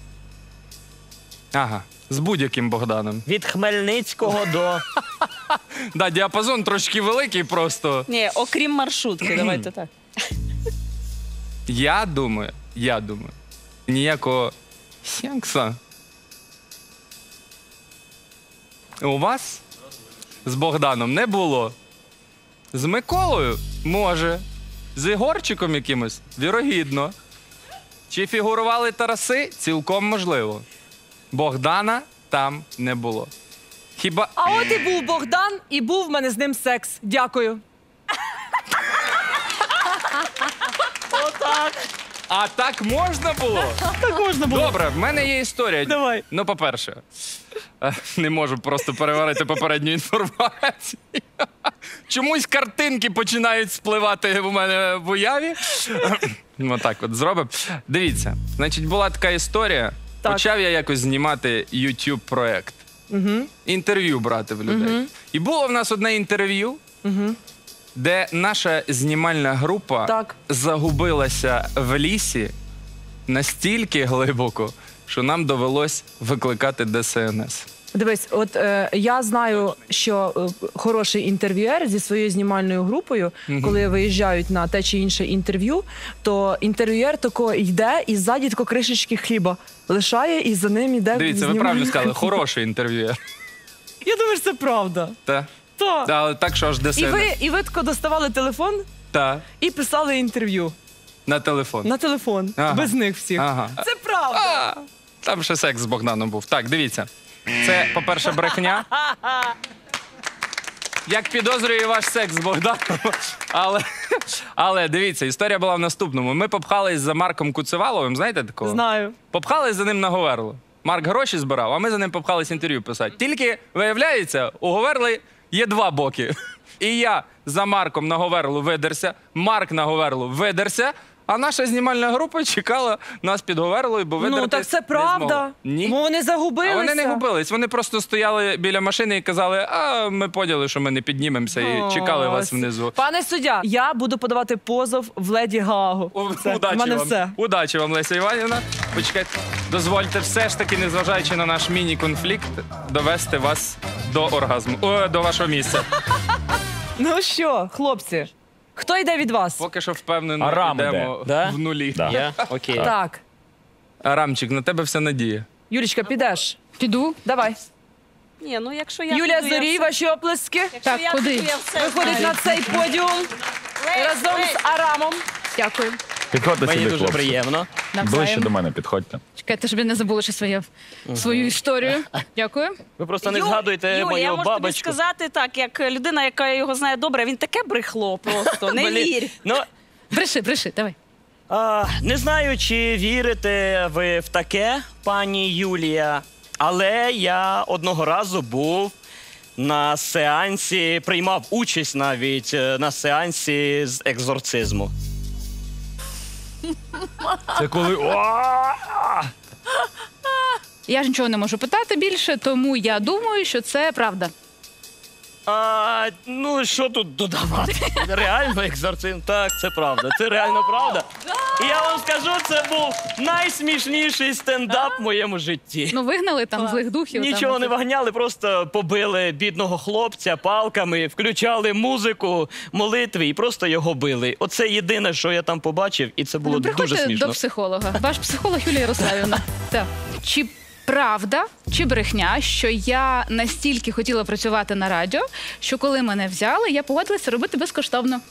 Ага, з будь-яким Богданом. Від Хмельницького до... Да, діапазон трошки великий просто. Ні, окрім маршрутки, давайте так. Я думаю, ніякого сексу у вас з Богданом не було. З Миколою може. З Ігорчиком якимось вірогідно. Чи фігурували Тараси? Цілком можливо. Богдана там не було. Хіба... А от і був Богдан, і був в мене з ним секс. Дякую. Отак. А так можна було? Так можна було. Добре, в мене є історія. Давай. Ну, по-перше, не можу просто переварити попередню інформацію. Чомусь картинки починають спливати у мене в уяві. Отак от зробимо. Дивіться, значить, була така історія. Так. Почав я якось знімати YouTube-проект. Інтерв'ю брати в людей. І було в нас одне інтерв'ю, де наша знімальна група загубилася в лісі настільки глибоко, що нам довелось викликати ДСНС. Дивись, от я знаю, що хороший інтерв'юер зі своєю знімальною групою, коли виїжджають на те чи інше інтерв'ю, то інтерв'юер тако йде і ззаді тако кришечки хліба лишає, і за ним йде. Дивіться, ви правильно сказали, хороший інтерв'юер. Я думаю, що це правда. Так. Так. Але так, що аж ДСНС. І ви тако доставали телефон Так. і писали інтерв'ю. На телефон. На телефон. Ага. Без них всіх. Ага. Це правда. Там ще секс з Богданом був. Так, дивіться. Це, по-перше, брехня. Як підозрює ваш секс з Богданом. Але дивіться, історія була в наступному. Ми попхались за Марком Куцеваловим, знаєте такого? Знаю. Попхались за ним на Говерло. Марк гроші збирав, а ми за ним попхались інтерв'ю писати. Тільки, виявляється, у Говерли є два боки. І я за Марком на Говерлу видерся, Марк на Говерлу видерся, а наша знімальна група чекала нас під Говерлою, бо видертись Ну, так це не правда. змогла. Ні. Бо вони загубилися. А вони не губились, вони просто стояли біля машини і казали, а ми поняли, що ми не піднімемося і чекали вас внизу. Пане суддя, я буду подавати позов в Леді Гаагу. Удачі в мене вам. все. Удачі вам, Леся Іванівна. Почекайте, дозвольте все ж таки, незважаючи на наш міні-конфлікт, довести вас до оргазму, до вашого місця. Ну що, хлопці, хто йде від вас? Поки що впевнено, Арам йдемо Да? в нулі. Я? Окей. Так, Арамчик, на тебе вся надія. Юлічка, підеш? Піду. Давай. Ні, ну якщо я Юлія піду, я Зорій, все- ваші оплески. якщо Так, я куди? піду, я все Виходить знаю. на цей подіум разом з Арамом. Дякую. Підходьте Мені сюди, дуже хлопці. приємно. Ближче Навзаєм. до мене підходьте. Чекайте, щоб я не забула ще свою історію. Дякую. Ви просто не Ю- згадуєте Юля, я мою можу тобі бабочку. сказати так, як людина, яка його знає добре, він таке брехло просто, не Блін. вір. Ну, Бреши, давай. не знаю, чи вірите ви в таке, пані Юлія, але я одного разу був на сеансі, приймав участь навіть на сеансі з екзорцизму. Це коли... Я ж нічого не можу питати більше, тому я думаю, що це правда. Ну, що тут додавати? Реально екзорцизм. Так, це правда. Це реально правда. І я вам скажу, це був найсмішніший стендап в моєму житті. Ну, вигнали там злих духів. Нічого там, не виганяли, просто побили бідного хлопця палками, включали музику, молитви і просто його били. Оце єдине, що я там побачив, і це було Ну, дуже приходьте смішно. до психолога. Ваш психолог Юлія Ярославівна. Так. Чи правда, чи брехня, що я настільки хотіла працювати на радіо, що коли мене взяли, я погодилася робити безкоштовно.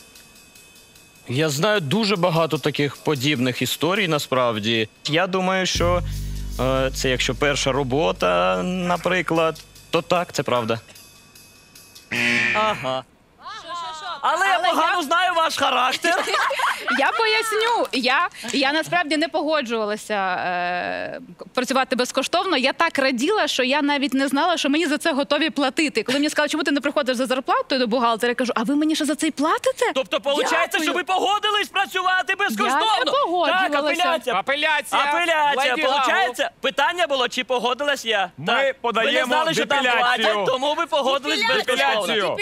Я знаю дуже багато таких подібних історій, насправді. Я думаю, що це якщо перша робота, наприклад, то так, це правда. Ага. Але я погано знаю ваш характер. Я поясню. Я насправді не погоджувалася працювати безкоштовно. Я так раділа, що я навіть не знала, що мені за це готові платити. Коли мені сказали, чому ти не приходиш за зарплатою до бухгалтера, я кажу, а ви мені ще за це й платите? Тобто, виходить, що ви погодились працювати безкоштовно? Я не погоджувалася. Так, апеляція. Получається, питання було, чи погодилась я? Ми подаємо ви не знали, що там депіляцію. платять, тому ви погодились безкоштовно.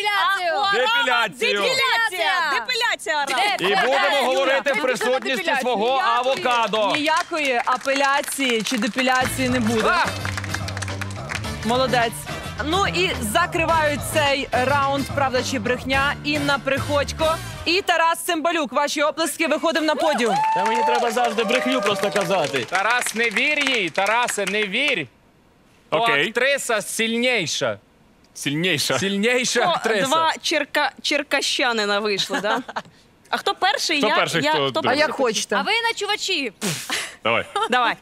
Депіляція. І будемо говорити в присутності свого авокадо. Ніякої апеляції чи депіляції не буде. Молодець. Ну і закривають цей раунд «Правда чи брехня» Інна Приходько і Тарас Цимбалюк. Ваші оплески, виходимо на подіум. Та мені треба завжди брехню просто казати. Тарас, не вір їй, Тарасе, не вір. Окей. Актриса сильніша. Сильніша. Сильніша актриса. Два черкащанина вийшли, да? А хто перший? Хто перший, хто А як хочете. А ви ночувачі. Давай. Давай.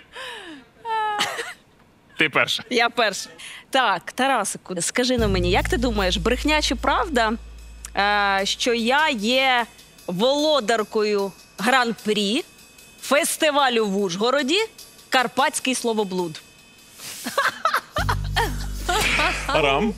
Ти перша. Я перший. Так, Тарасику, скажи на мені, як ти думаєш, брехня чи правда, що я є володаркою гран-прі фестивалю в Ужгороді «Карпатський словоблуд»? Арам.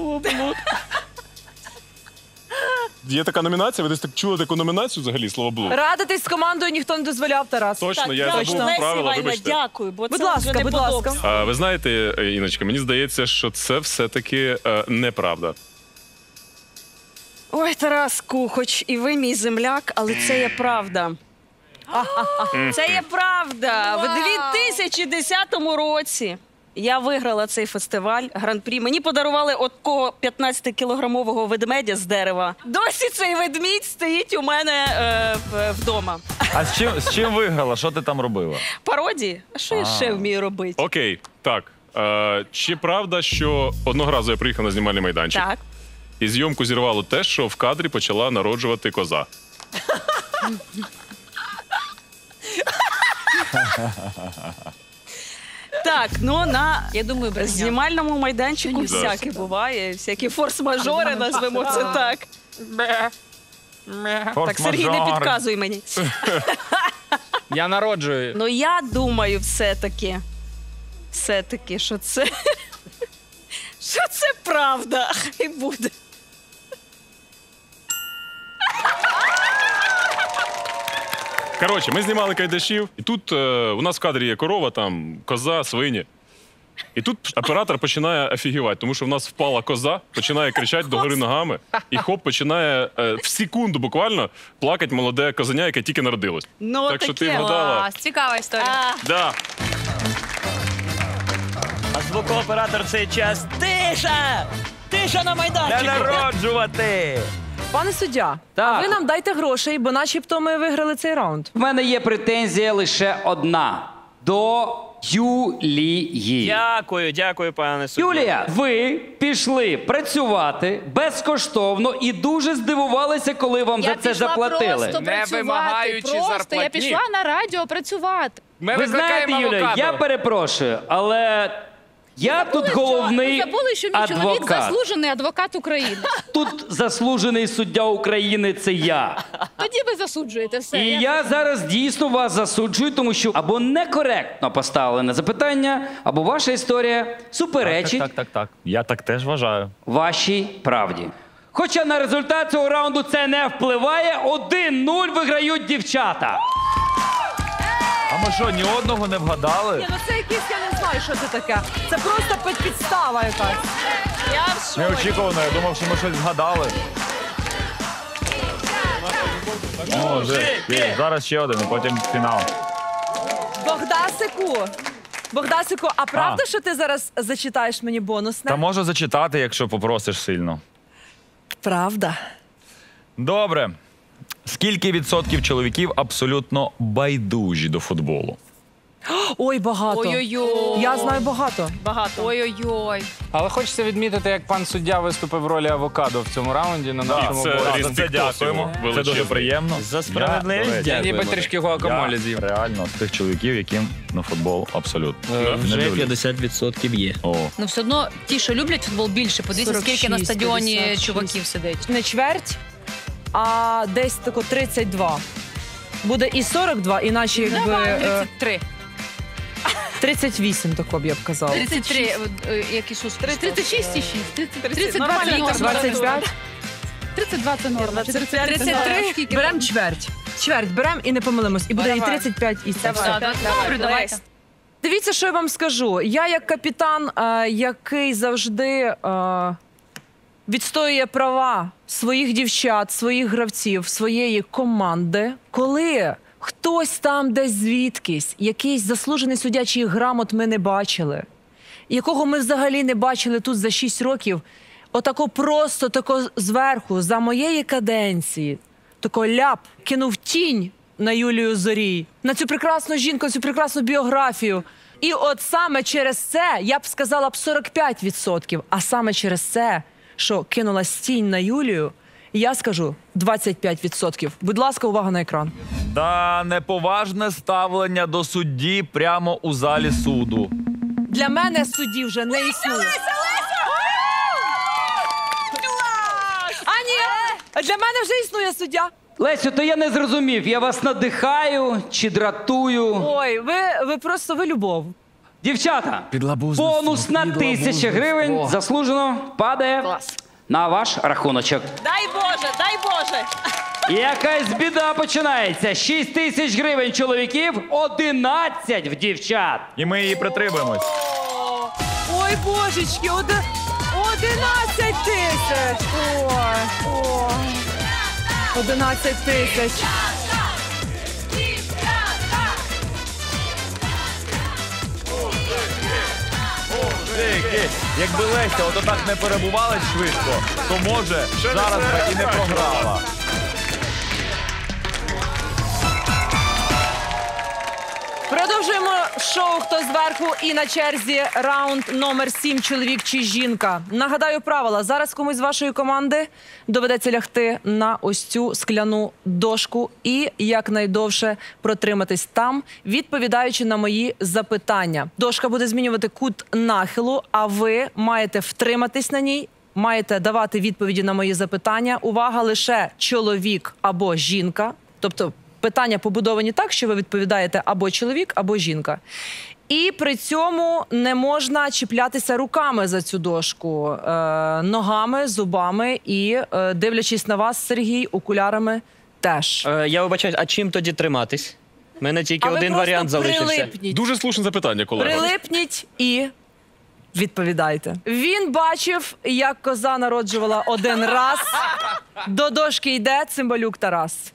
Є така номінація, ви десь так чули таку номінацію взагалі, слово блуд? Радитись з командою ніхто не дозволяв, Тарас. Точно, я забув правила, вибачте. Дякую, бо Будь це ласка, вже не будь ласка. подобається. Ви знаєте, Іночка, мені здається, що це все-таки неправда. Ой, Тараску, хоч і ви мій земляк, але це є правда. Це є правда. В 2010 році я виграла цей фестиваль Гран-прі. Мені подарували такого 15-кілограмового ведмедя з дерева. Досі цей ведмідь стоїть у мене вдома. А з чим виграла? Що ти там робила? Пародії? А що я ще вмію робити? Окей, так. Чи правда, що одного разу я приїхав на знімальний майданчик, Так. і зйомку зірвало те, що в кадрі почала народжувати коза? Так, ну я думаю, брехня. знімальному майданчику Да. всяке буває, всякі форс-мажори, назвемо це так. Так, Сергій, не підказуй мені. Я народжую. Ну я думаю все-таки, що це, що це правда, хай буде. Коротше, ми знімали Кайдашів, і тут у нас в кадрі є корова, там, коза, свині. І тут оператор починає офігівати, тому що в нас впала коза, починає кричати догори ногами, і хоп, починає в секунду буквально плакати молоде козеня, яке тільки народилось. Ну, так що ти таке. вгадала. Клас, цікава історія. Да. А звукооператор в цей час тиша! Тиша на Не майданчику! народжувати! Пане суддя, Так. ви нам дайте грошей, бо начебто ми виграли цей раунд. В мене є претензія лише одна. До Юлії. Дякую, пане суддя. Юлія, ви пішли працювати безкоштовно і дуже здивувалися, коли вам за це заплатили. Просто Не працювати. вимагаючи Просто я зарплатні. пішла на радіо працювати. Ми Ви знаєте, викликаємо Юлія, авокадо. я перепрошую, але я тут головний Ви забули, що мій чоловік адвокат. заслужений адвокат України. Тут заслужений суддя України – це я. Тоді ви засуджуєте все. І я зараз дійсно вас засуджую, тому що або некоректно поставлене запитання, або ваша історія суперечить Так. Я так теж вважаю. вашій правді. Хоча на результат цього раунду це не впливає, 1-0 виграють дівчата. А ми що, ні одного не вгадали? Ні, ну це якийсь, я не знаю, що це таке. Це просто підстава якась. Я в шоці. Неочікувано, я думав, що ми щось згадали. О, вже. Зараз ще один, і потім фінал. Богдасику, а правда, що ти зараз зачитаєш мені бонусне? Та можу зачитати, якщо попросиш сильно. Правда. Добре. Скільки відсотків чоловіків абсолютно байдужі до футболу? Ой, багато. Ой-ой-ой. Я знаю багато. Багато. Ой-ой-ой. Але хочеться відмітити, як пан суддя виступив в ролі авокадо в цьому раунді на нашому це боці. різний Це дякуємо. Величезний. Це дуже приємно. За справедливість Я ніби дякуємо. трішки гуакамолі Я з'їв. реально з тих чоловіків, яким на футбол абсолютно. Не Вже дивлюсь. 50% є. О, Ну все одно ті, що люблять футбол більше, подивіться, скільки на 46, стадіоні 56. чуваків сидить. Не чверть, а десь тако 32. Буде і 42, і наші якби... Давай, 33. 38, тако б я б казала. 33, які що? 36 і 6. 32 це норма. 25. 32 це норма. 33. Беремо чверть. Чверть беремо і не помилимось. І буде і 35, і це все. Добре, давайте. Дивіться, що я вам скажу. Я як капітан, який завжди відстоює права своїх дівчат, своїх гравців, своєї команди, коли хтось там десь звідкись, якийсь заслужений суддя, чиїх грамот ми не бачили, якого ми взагалі не бачили тут за 6 років, отако просто тако зверху, за моєї каденції, тако ляп, кинув тінь на Юлію Зорій, на цю прекрасну жінку, на цю прекрасну біографію. І от саме через це, я б сказала б 45%, а саме через це, що кинула тінь на Юлію, я скажу 25%. Будь ласка, увага на екран. Та неповажне ставлення до судді прямо у залі суду. Для мене судді вже не існує. А ні, для мене вже існує суддя. Лесю, то я не зрозумів, я вас надихаю чи дратую? Ой, ви просто, ви любов. Дівчата, бонус на 1000 гривень заслужено падає на ваш рахуночок. Дай Боже, дай Боже. Якась біда починається. 6000 гривень чоловіків, 11 в дівчат. І ми її притримуємось. Ой, божечки, 11 тисяч. Ой. 11 тисяч. Якби Леся ото так не перебувалась швидко, то може зараз би і не програла. Продовжуємо шоу «Хто зверху» і на черзі раунд номер 7 «Чоловік чи жінка». Нагадаю правила. Зараз комусь з вашої команди доведеться лягти на ось цю скляну дошку і якнайдовше протриматись там, відповідаючи на мої запитання. Дошка буде змінювати кут нахилу, а ви маєте втриматись на ній, маєте давати відповіді на мої запитання. Увага, лише чоловік або жінка, тобто питання побудовані так, що ви відповідаєте або чоловік, або жінка. І при цьому не можна чіплятися руками за цю дошку, ногами, зубами і, дивлячись на вас, Сергій, окулярами теж. Я вибачаюсь, а чим тоді триматись? У мене тільки А ви один просто варіант залишився. прилипніть. Дуже слушне запитання, колега. Прилипніть і відповідайте. Він бачив, як коза народжувала один раз. До дошки йде Цимбалюк Тарас.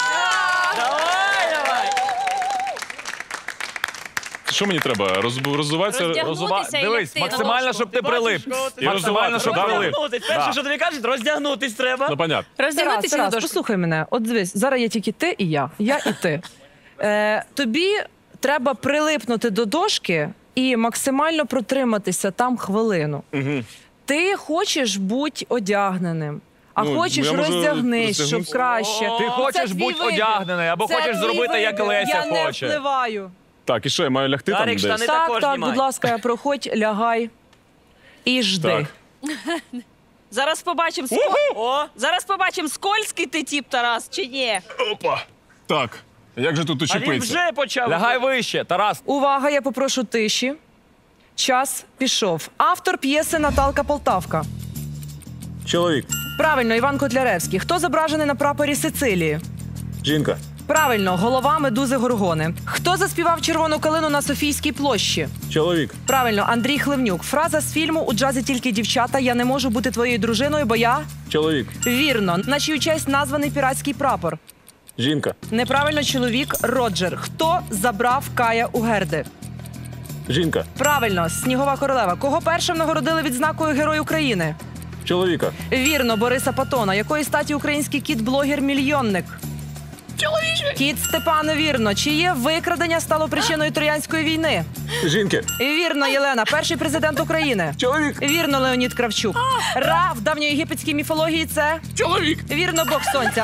Давай. Що мені треба? Роззуватися? Роздягнутися і Дивись, лягти. максимально, щоб ти прилип. І Максимально, щоб прилип. Роздягнутись. Перше, що тобі кажуть, роздягнутись треба. Ну, понятно. Роздягнутися на Тарас, дошку. послухай мене. От дивись, зараз є тільки ти і я. Я і ти. Тобі треба прилипнути до дошки і максимально протриматися там хвилину. Ти хочеш бути одягненим, а Ну, хочеш я можу роздягнись, щоб роздягнутися. краще. Ти хочеш Це твій бути вибір. одягнений, або Це хочеш твій зробити, як вибір. Леся Я хоче. не впливаю. Так, і що, я маю лягти там Дарик, десь? штани. Так, також так, знімай. будь ласка, проходь, лягай і жди. Так. Зараз побачимо, скользкий ти тіп, Тарас, чи ні? Опа. Так, як же тут А він учепитися? вже почав. Лягай вище, Тарас. Увага, я попрошу тиші. Час пішов. Автор п'єси Наталка Полтавка. Чоловік. Правильно, Іван Котляревський. Хто зображений на прапорі Сицилії? Жінка. Правильно, голова Медузи Горгони. Хто заспівав «Червону калину» на Софійській площі? Чоловік. Правильно, Андрій Хливнюк. Фраза з фільму «У джазі тільки дівчата. Я не можу бути твоєю дружиною, бо я…» Чоловік. Вірно. На чию честь названий піратський прапор? Жінка. Неправильно, чоловік Роджер. Хто забрав Кая у Герди? Жінка. Правильно, Снігова королева. Кого першим нагородили відзнакою Герой України? Чоловіка. Вірно, Бориса Патона. Якої статі український кіт-блогер-мільйонник? Чоловічий. Кіт Степан, вірно. Чиє викрадення стало причиною Троянської війни? Жінки. Вірно, Єлена. Перший президент України. Чоловік. Вірно, Леонід Кравчук. Ра в давньоєгипетській міфології це? Чоловік. Вірно, Бог сонця.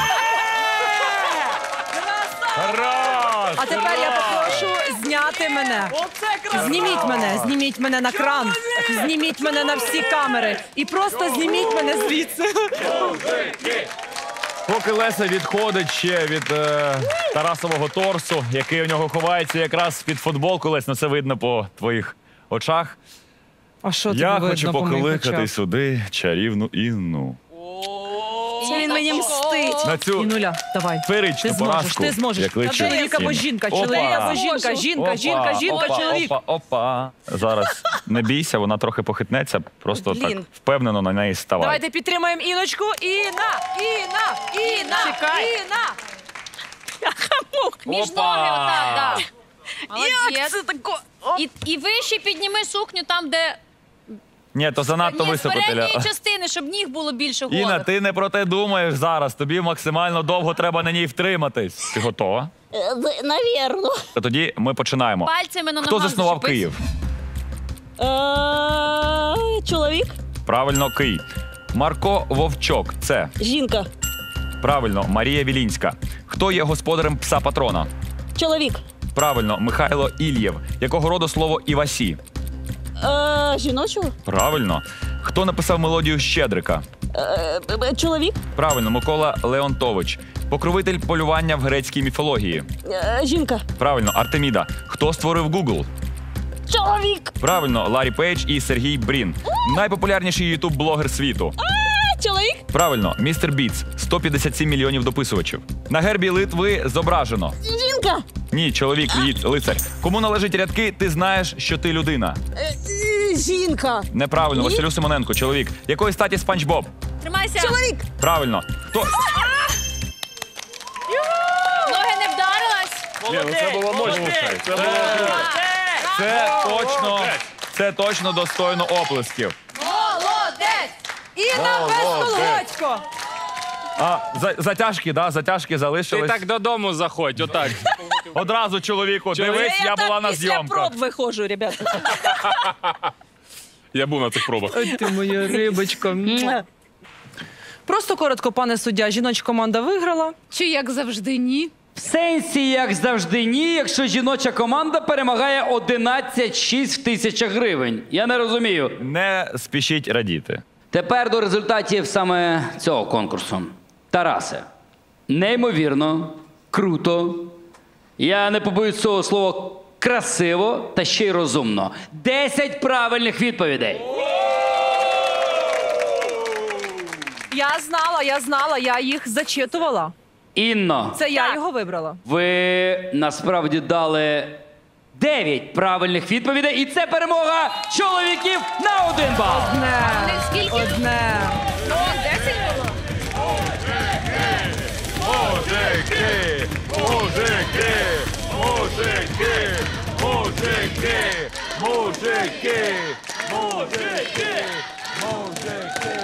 А тепер я попрошу зняти мене. Зніміть мене на кран. Зніміть мене на всі камери. І просто зніміть мене звідси. Поки Леся відходить ще від Тарасового торсу, який у нього ховається якраз під футболку, Лесь, ну це видно по твоїх очах. А що тобі Я видно хочу по моїх покликати очах? сюди чарівну Інну. Це він мені мстить. На цю Інуля, давай. феєричну Ти зможеш, поразку, ти зможеш. я кличу Чоловік або Інну. жінка, Опа. чоловік або жінка, жінка, жінка, жінка, чоловік. Опа. Зараз не бійся, вона трохи похитнеться, просто так Блін. впевнено на неї ставай. Давайте підтримаємо Іночку. Інна! Чекай. Інна! Між ноги отак, да. Як Молодець. це тако? І вище підніми сукню там, де... Ні, то занадто Ні, з високо. передньої Теля. частини, щоб ніг було більше голови. Інна, ти не про те думаєш зараз. Тобі максимально довго треба на ній втриматись. Ти готова? Навірно. То тоді ми починаємо. Пальцями на Хто ногах заснував зачепись. Київ? Чоловік? Правильно, Кий. Марко Вовчок. Це. Жінка. Правильно, Марія Вілінська. Хто є господарем пса патрона? Чоловік. Правильно, Михайло Ільєв. Якого роду слово Івасі? Жіночого? Правильно. Хто написав мелодію Щедрика? Чоловік? Правильно, Микола Леонтович. Покровитель полювання в грецькій міфології. Жінка. Правильно, Артеміда. Хто створив Google? Чоловік. Правильно, Ларі Пейдж і Сергій Брін. Найпопулярніший ютуб-блогер світу. Чоловік. Правильно, містер Біц. 157 мільйонів дописувачів. На гербі Литви зображено. Жінка. Ні, чоловік, лицар. Кому належать рядки «Ти знаєш, що ти людина»? Жінка. Неправильно, Ні. Василю Симоненко, чоловік. Якої статі Спанч Боб? Тримайся. Чоловік. Правильно. Хто? Ноги не вдарилась. Ні, ну це було мощно. Це було круто. Це точно достойно оплесків. Молодець. Інна Безколодько! А, затяжки, да? Затяжки Ти залишились. так додому заходь, отак. Одразу чоловіку, дивись, я була на після зйомках. проб виходжу, ребята. Я був на цих пробах. Ой, ти моя рибочка. Просто коротко, пане суддя, жіноча команда виграла. Чи як завжди ні? В сенсі, як завжди, ні, якщо жіноча команда перемагає 11,6 в тисячах гривень. Я не розумію. Не спішіть радіти. Тепер до результатів саме цього конкурсу. Тарасе, неймовірно, круто. Я не побоюсь цього слова красиво та ще й розумно. 10 правильних відповідей. Я знала, я їх зачитувала. Інно, Це я його вибрала. ви насправді дали 9 правильних відповідей, і це перемога чоловіків на 1 бал. Одне. Одне. Мужики! Мужики! Мужики! Мужики! Мужики! Мужики! Мужики!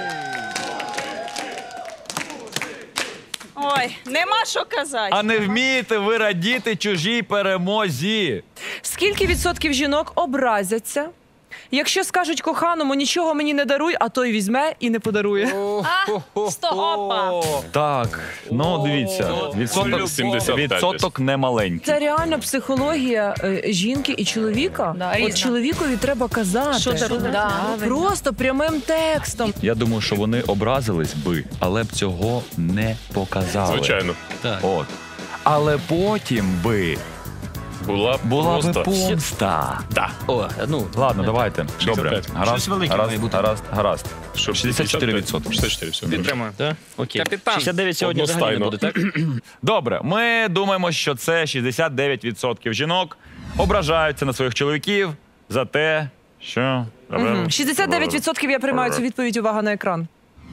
Ой, нема що казати. А не вмієте ви радіти чужій перемозі. Скільки відсотків жінок образяться, якщо скажуть коханому, нічого мені не даруй, а той візьме і не подарує? Опа. Так, ну дивіться, відсоток, 75 відсоток немаленький. Це реально психологія жінки і чоловіка. От чоловікові треба казати. Що дарувати? Просто прямим текстом. Я думаю, що вони образились би, але б цього не показали. Звичайно. От. Але потім би Була була би просто... помста. Да. О, ну, Ладно, давайте. Добре. 65. Гаразд, Щось велике гаразд, має бути. гаразд. Щоб 64%. 64, все. Підтримую. так? Окей. Капітан. 69 сьогодні взагалі не Одностайно. буде, так? Добре, ми думаємо, що це 69% жінок ображаються на своїх чоловіків за те, що... 69% я приймаю цю відповідь. Увага на екран.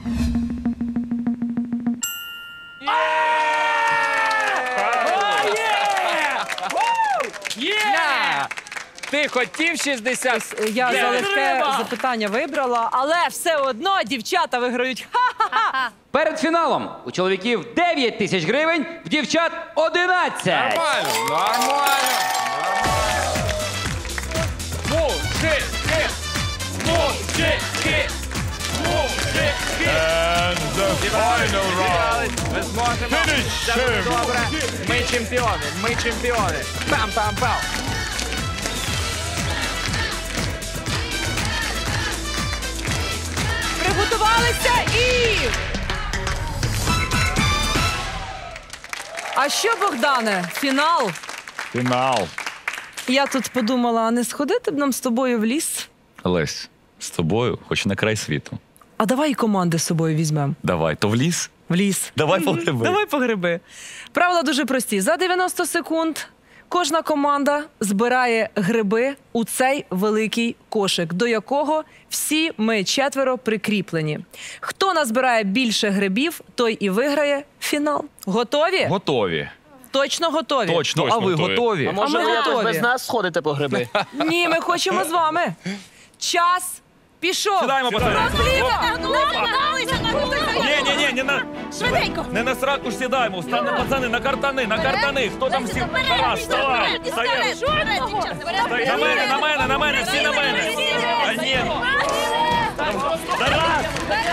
Ти хотів 60? Я за легке запитання вибрала, але все одно дівчата виграють. Ха-ха-ха! Перед фіналом у чоловіків 9 тисяч гривень, в дівчат 11. Нормально, нормально. Мужики! Мужики! Мужики! Ми зможемо. Все буде добре. Ми чемпіони. Ми чемпіони. Пам-пам-пам. Приготувалися і... А що, Богдане, фінал? Фінал. Я тут подумала, а не сходити б нам з тобою в ліс? Лесь, з тобою, хоч на край світу. А давай і команди з собою візьмемо. Давай, то в ліс? В ліс. Давай по гриби. Давай по гриби. Правила дуже прості. За 90 секунд кожна команда збирає гриби у цей великий кошик, до якого всі ми 4 прикріплені. Хто назбирає більше грибів, той і виграє фінал. Готові? Готові. Точно готові? Точно, а ви готові? А може ми ви якось готові. без нас сходите по гриби? Ні, ми хочемо з вами. Час пішов. Сідаємо, пацани. Ні, Ні, не на... Швиденько. Не на сраку ж сідаємо. Встане, пацани, на картани. Хто там сів? Тарас, вставай. На мене, всі на мене. А ні. Тарас.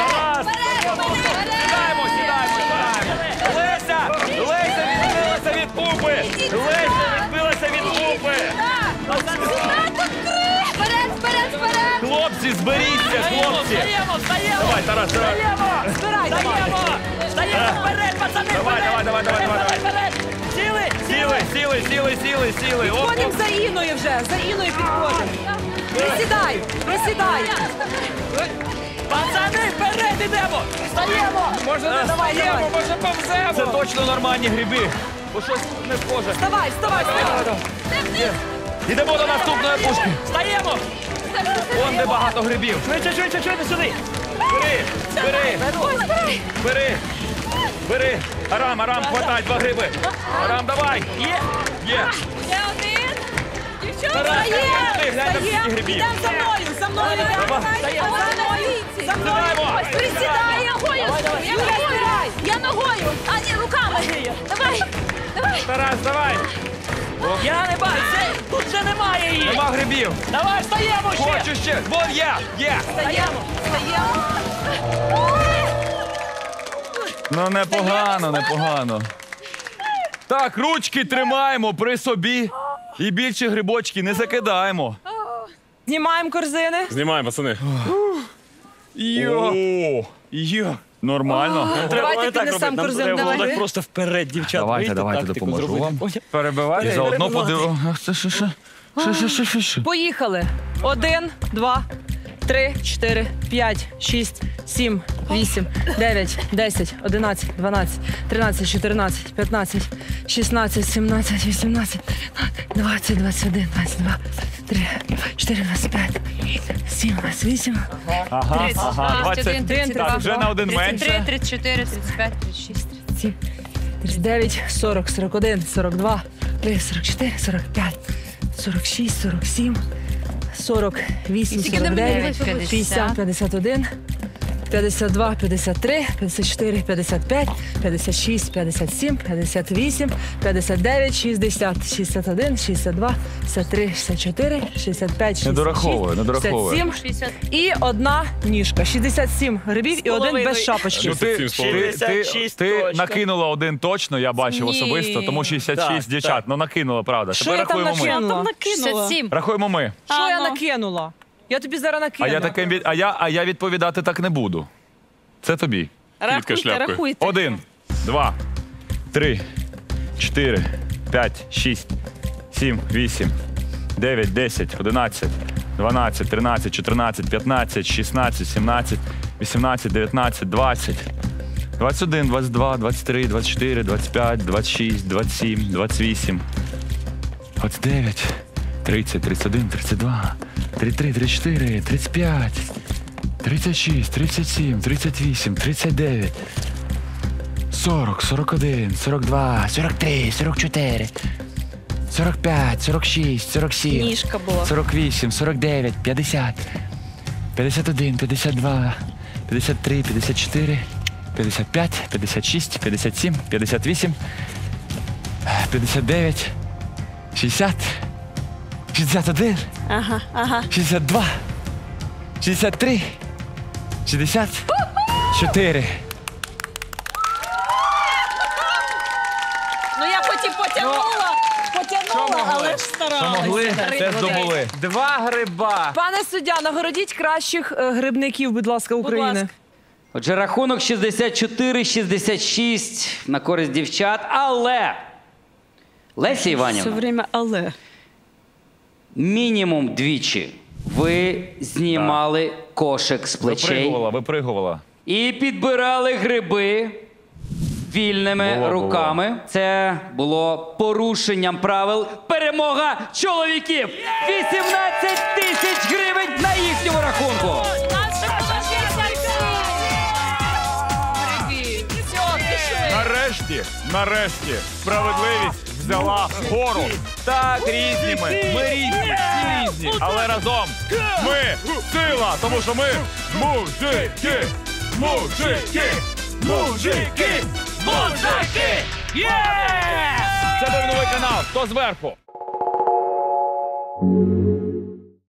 Сідаємо. Леся відбилася від купи. Хлопці, зберіться, хлопці. Давай, Тарас. Збирай, давай. Стаємо вперед, пацани. Давай. Сіли. Підходимо за Іною вже. За Іною підходимо. Присідай. Пацани, вперед ідемо. Стаємо. Може не Давай. може повземо. Це точно нормальні гриби. Бо щось не схоже. Вставай. Йдемо до наступної пушки. Стаємо. Вон де багато грибів. Швидше, сюди. Бери. Арам, хватай 2 гриби. Арам, давай. Є. Ще один. Дівчата. Тарас, глянь, скільки грибів. Йдемо за мною. За мною. Присідай, я ногою. А, ні, руками. Давай. Тарас, давай. Я не бачу, тут вже немає її. Нема грибів. Давай, стаємо ще. Хочу ще. Вон є. Стаємо. Ну, непогано. Так, ручки тримаємо при собі. І більше грибочки не закидаємо. Знімаємо корзини. Знімаємо, пацани. Йо. Нормально. Давайте піднесемо корзину. Давай. Просто вперед, дівчата. Давайте, допоможу вам. І Перебивай. заодно подивимося. Що? Поїхали. 1, 2, 3, 4, 5, 6, 7, 8, 9, 10, 11, 12, 13, 14, 15, 16, 17, 18, 20, 21, 22, 24, 25, 27, 28, Ага, 31, Так, вже на один менше. 34, 35, 36. 37, 39, 40, 41, 42, 44, 45, 46, 47, 48, 49, 50, 51, 52, 53, 54, 55, 56, 57, 58, 59, 60, 61, 62, 63, 64, 65, 66, 67 і 1 ніжка. 67 грибів і 1 без шапочки. Ну, ти накинула 1 точно, я бачив Ні. особисто, тому 66 дівчат. Ну накинула, правда. Що Тепер я там рахуємо ми. накинула? Рахуємо ми. Що я накинула? Я тобі зараз накину. А я відповідати так не буду. Це тобі. Рахуйте. 1, 2, 3, 4, 5, 6, 7, 8, 9, 10, 11, 12, 13, 14, 15, 16, 17, 18, 19, 20, 21, 22, 23, 24, 25, 26, 27, 28, 29, 30, 31, 32, 33, 34, 35, 36, 37, 38, 39, 40, 41, 42, 43, 44, 45, 46, 47, Ніжка була. 48, 49, 50, 51, 52, 53, 54, 55, 56, 57, 58, 59, 60, 61, Ага. 62, 63, 64. Ну я потім потягнула, але ж старалася. Могли, це здобули. 2 гриба. Пане суддя, нагородіть кращих грибників, будь ласка, України. ласка. Отже, рахунок 64-66 на користь дівчат, але Леся Все Іванівна, время але. мінімум двічі ви знімали кошик з плечей Випригувала. і підбирали гриби вільними руками. Це було порушенням правил. Перемога чоловіків! 18 тисяч гривень на їхньому рахунку! Нарешті, справедливість взяла гору. Так, різні ми різні, всі різні, але разом ми сила, тому що ми мужики, мужики, мужики, мужики! Це був новий канал, хто зверху?